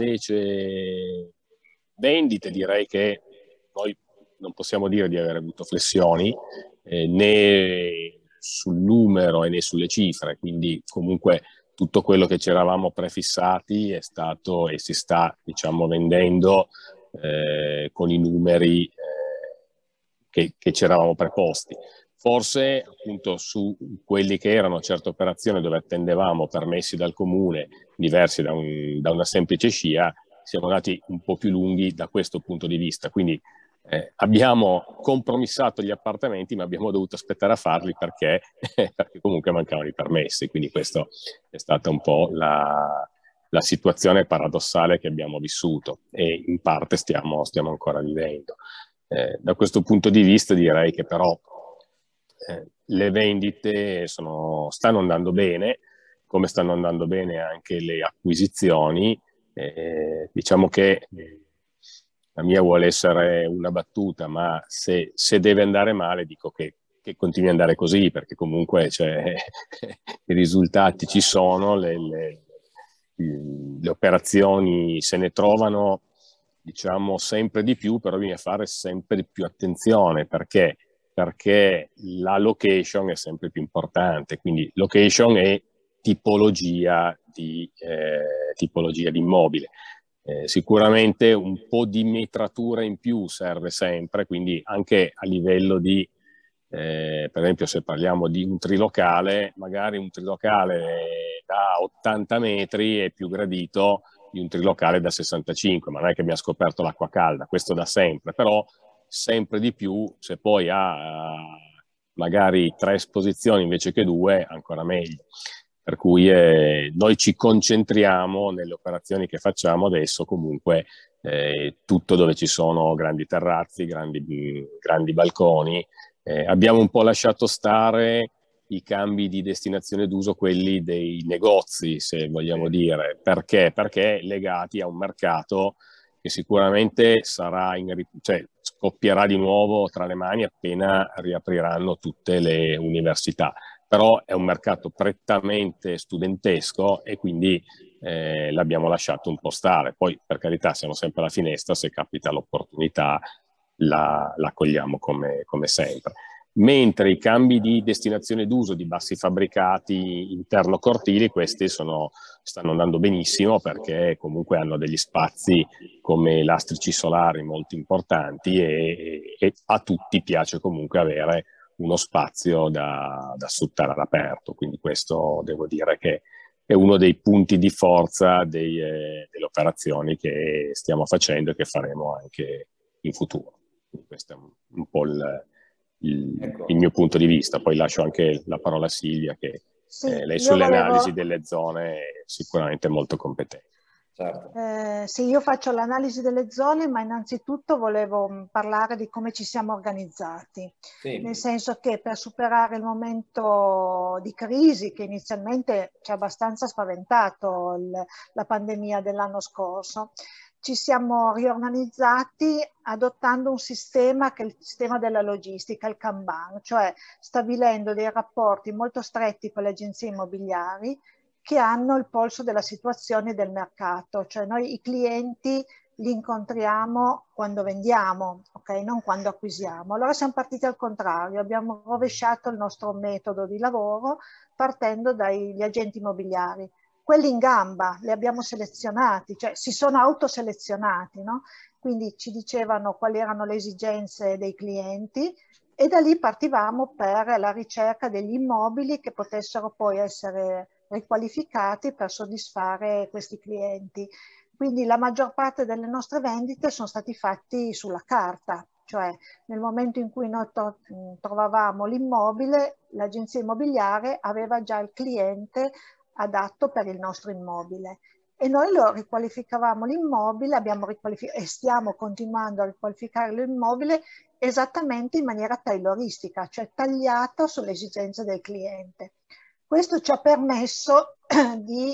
vendite, direi che noi non possiamo dire di aver avuto flessioni né sul numero né sulle cifre, quindi comunque tutto quello che ci eravamo prefissati è stato e si sta, diciamo, vendendo con i numeri che ci eravamo preposti. Forse appunto su quelli che erano certe operazioni dove attendevamo permessi dal comune diversi da una semplice SCIA, siamo andati un po' più lunghi da questo punto di vista, quindi abbiamo compromissato gli appartamenti ma abbiamo dovuto aspettare a farli perché comunque mancavano i permessi, quindi questa è stata un po' la situazione paradossale che abbiamo vissuto e in parte stiamo ancora vivendo. Da questo punto di vista direi che però le vendite stanno andando bene, come stanno andando bene anche le acquisizioni. Diciamo che la mia vuole essere una battuta, ma se deve andare male dico che continui ad andare così, perché comunque i risultati ci sono, le operazioni se ne trovano, diciamo, sempre di più, però bisogna fare sempre più attenzione perché la location è sempre più importante, quindi location e tipologia di immobile. Sicuramente un po' di metratura in più serve sempre, quindi anche a livello di, per esempio se parliamo di un trilocale, magari un trilocale da 80 metri è più gradito di un trilocale da 65, ma non è che mi ha scoperto l'acqua calda, questo da sempre, però sempre di più, se poi ha magari 3 esposizioni invece che 2, ancora meglio. Per cui noi ci concentriamo nelle operazioni che facciamo adesso comunque tutto dove ci sono grandi terrazzi, grandi balconi. Abbiamo un po' lasciato stare i cambi di destinazione d'uso, quelli dei negozi, se vogliamo dire. Perché? Perché legati a un mercato che sicuramente scoppierà di nuovo tra le mani appena riapriranno tutte le università. Però è un mercato prettamente studentesco e quindi l'abbiamo lasciato un po' stare. Poi, per carità, siamo sempre alla finestra, se capita l'opportunità la cogliamo come sempre. Mentre i cambi di destinazione d'uso di bassi fabbricati interno-cortili, questi stanno andando benissimo perché comunque hanno degli spazi come lastrici solari molto importanti e a tutti piace comunque avere uno spazio da sfruttare all'aperto. Quindi questo devo dire che è uno dei punti di forza delle operazioni che stiamo facendo e che faremo anche in futuro. Quindi questo è un po' il mio punto di vista. Poi lascio anche la parola a Silvia, che lei sulle analisi delle zone è sicuramente molto competente. Certo. Sì, io faccio l'analisi delle zone, ma innanzitutto volevo parlare di come ci siamo organizzati, nel senso che per superare il momento di crisi che inizialmente ci ha abbastanza spaventato la pandemia dell'anno scorso, ci siamo riorganizzati adottando un sistema che è il sistema della logistica, il Kanban, cioè stabilendo dei rapporti molto stretti con le agenzie immobiliari che hanno il polso della situazione del mercato, cioè noi i clienti li incontriamo quando vendiamo, ok? Non quando acquisiamo. Allora siamo partiti al contrario, abbiamo rovesciato il nostro metodo di lavoro partendo dagli agenti immobiliari. Quelli in gamba li abbiamo selezionati, cioè si sono autoselezionati, no? Quindi ci dicevano quali erano le esigenze dei clienti e da lì partivamo per la ricerca degli immobili che potessero poi essere riqualificati per soddisfare questi clienti. Quindi la maggior parte delle nostre vendite sono stati fatti sulla carta, cioè nel momento in cui noi trovavamo l'immobile, l'agenzia immobiliare aveva già il cliente adatto per il nostro immobile e noi lo riqualificavamo l'immobile, e stiamo continuando a riqualificare l'immobile esattamente in maniera tailoristica, cioè tagliato sulle esigenze del cliente. Questo ci ha permesso di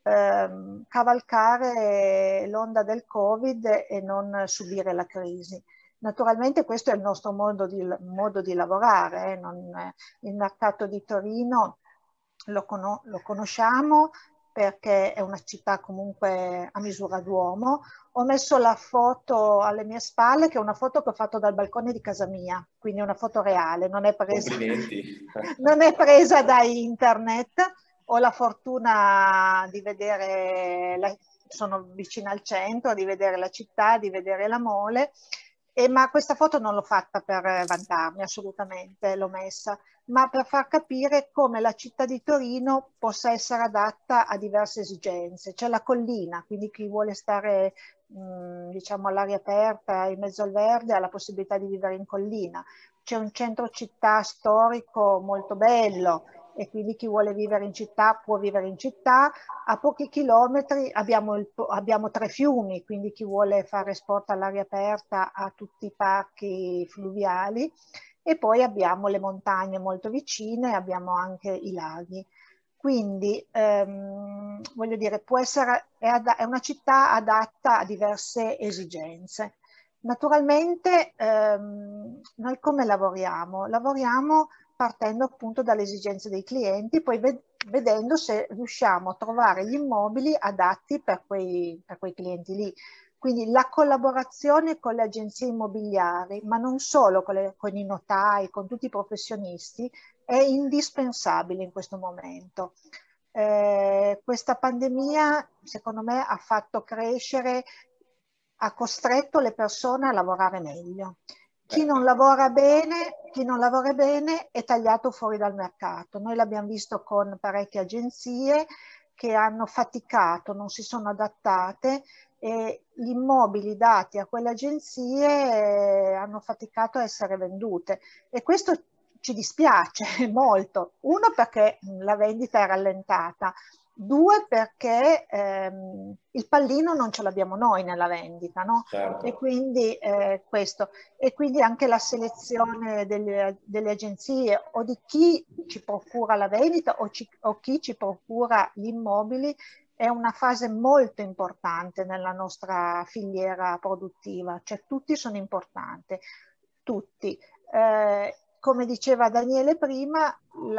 cavalcare l'onda del Covid e non subire la crisi. Naturalmente questo è il nostro modo di lavorare, il mercato di Torino lo conosciamo perché è una città comunque a misura d'uomo. Ho messo la foto alle mie spalle, che è una foto che ho fatto dal balcone di casa mia, quindi è una foto reale, non è presa da internet. Ho la fortuna di vedere, sono vicina al centro, di vedere la città, di vedere la mole, ma questa foto non l'ho fatta per vantarmi, assolutamente, l'ho messa, ma per far capire come la città di Torino possa essere adatta a diverse esigenze. C'è la collina, quindi chi vuole stare diciamo all'aria aperta, in mezzo al verde, ha la possibilità di vivere in collina. C'è un centro città storico molto bello e quindi chi vuole vivere in città può vivere in città. A pochi chilometri abbiamo 3 fiumi, quindi chi vuole fare sport all'aria aperta ha tutti i parchi fluviali e poi abbiamo le montagne molto vicine, abbiamo anche i laghi. Quindi voglio dire, è una città adatta a diverse esigenze. Naturalmente noi come lavoriamo? Lavoriamo partendo appunto dalle esigenze dei clienti, poi vedendo se riusciamo a trovare gli immobili adatti per quei clienti lì. Quindi la collaborazione con le agenzie immobiliari, ma non solo con i notai, con tutti i professionisti, è indispensabile in questo momento. Questa pandemia, secondo me, ha fatto crescere, ha costretto le persone a lavorare meglio. Chi non lavora bene è tagliato fuori dal mercato. Noi l'abbiamo visto con parecchie agenzie che hanno faticato, non si sono adattate, e gli immobili dati a quelle agenzie hanno faticato a essere vendute, e questo ci dispiace molto. Uno, perché la vendita è rallentata, due, perché il pallino non ce l'abbiamo noi nella vendita, no? Certo. E quindi questo, e quindi anche la selezione delle agenzie o di chi ci procura la vendita o chi ci procura gli immobili è una fase molto importante nella nostra filiera produttiva, cioè tutti sono importanti, tutti. Come diceva Daniele prima,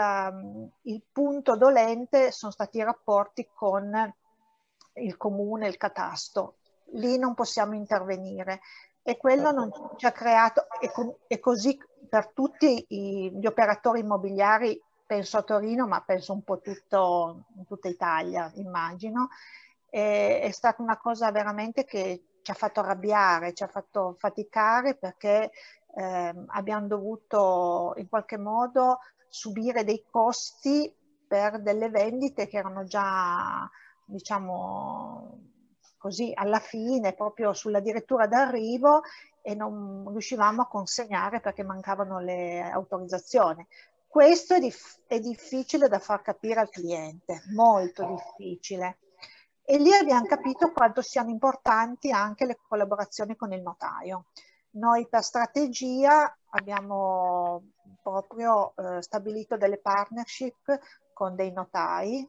il punto dolente sono stati i rapporti con il comune, il catasto. Lì non possiamo intervenire, e quello non ci ha creato, e così per tutti gli operatori immobiliari, penso a Torino, ma penso un po' in tutta Italia, immagino. È stata una cosa veramente che ci ha fatto arrabbiare, ci ha fatto faticare, perché abbiamo dovuto in qualche modo subire dei costi per delle vendite che erano già, diciamo così, alla fine, proprio sulla direttura d'arrivo, e non riuscivamo a consegnare perché mancavano le autorizzazioni. Questo è difficile da far capire al cliente, molto difficile. E lì abbiamo capito quanto siano importanti anche le collaborazioni con il notaio. Noi per strategia abbiamo proprio stabilito delle partnership con dei notai,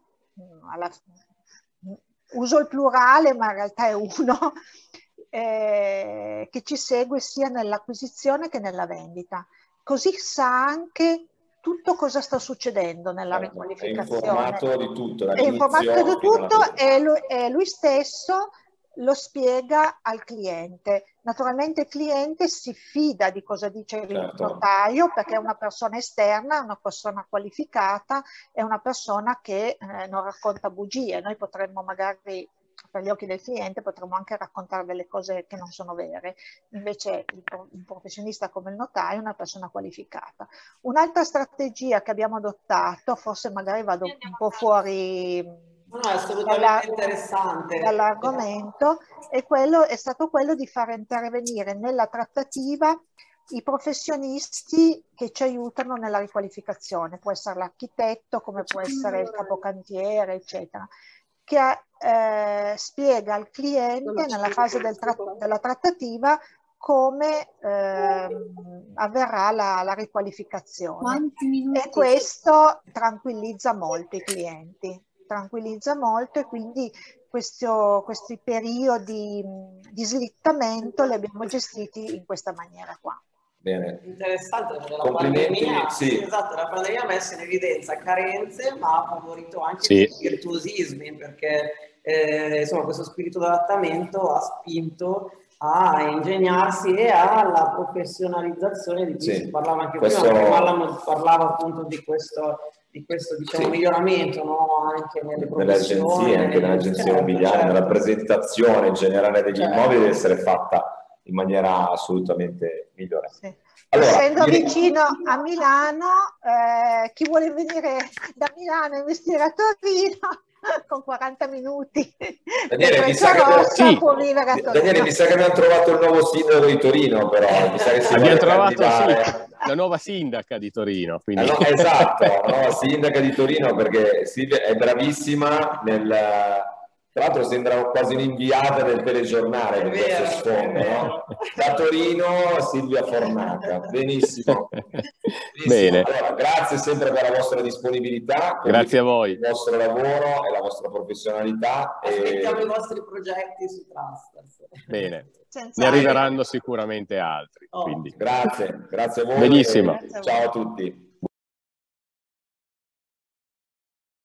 uso il plurale ma in realtà è uno, che ci segue sia nell'acquisizione che nella vendita. Così sa anche tutto cosa sta succedendo nella riqualificazione. È informato di tutto. È informato di tutto, e lui stesso lo spiega al cliente. Naturalmente il cliente si fida di cosa dice il notaio, perché è una persona esterna, una persona qualificata, è una persona che non racconta bugie. Noi potremmo magari, per gli occhi del cliente, potremmo anche raccontare delle cose che non sono vere. Invece un professionista come il notaio è una persona qualificata. Un'altra strategia che abbiamo adottato, forse magari vado un po' fuori dall'argomento, è stato quello di far intervenire nella trattativa i professionisti che ci aiutano nella riqualificazione. Può essere l'architetto, come può essere il capocantiere, eccetera, che spiega al cliente nella fase della trattativa come avverrà la riqualificazione. E questo tranquillizza molto i clienti, tranquillizza molto, e quindi questi periodi di slittamento li abbiamo gestiti in questa maniera qua. Bene. Interessante, perché complimenti, la pandemia ha messo in evidenza carenze, ma ha favorito anche virtuosismi, perché insomma, questo spirito d'adattamento ha spinto a ingegnarsi e alla professionalizzazione di cui si parlava anche prima. Parlava appunto di questo diciamo, miglioramento, no? Anche nelle agenzie, anche nell'agenzia immobiliare, nella presentazione generale degli immobili deve essere fatta in maniera assolutamente migliore. Allora, essendo vicino a Milano, chi vuole venire da Milano e investire a Torino con 40 minuti Daniele, mi sa che abbiamo trovato il nuovo sindaco di Torino, però mi sa che abbiamo trovato la nuova sindaca di Torino, quindi. Esatto, la nuova sindaca di Torino, perché Silvia è bravissima tra l'altro sembra quasi un'inviata del telegiornale con questo sfondo, no? Da Torino, Silvia Fornaca. Benissimo. Bene. Allora, grazie sempre per la vostra disponibilità. Grazie a voi. Il vostro lavoro e la vostra professionalità. Aspettiamo i vostri progetti su Trusters. Bene. Ne arriveranno sicuramente altri. Grazie a voi. Benissimo. Ciao a tutti.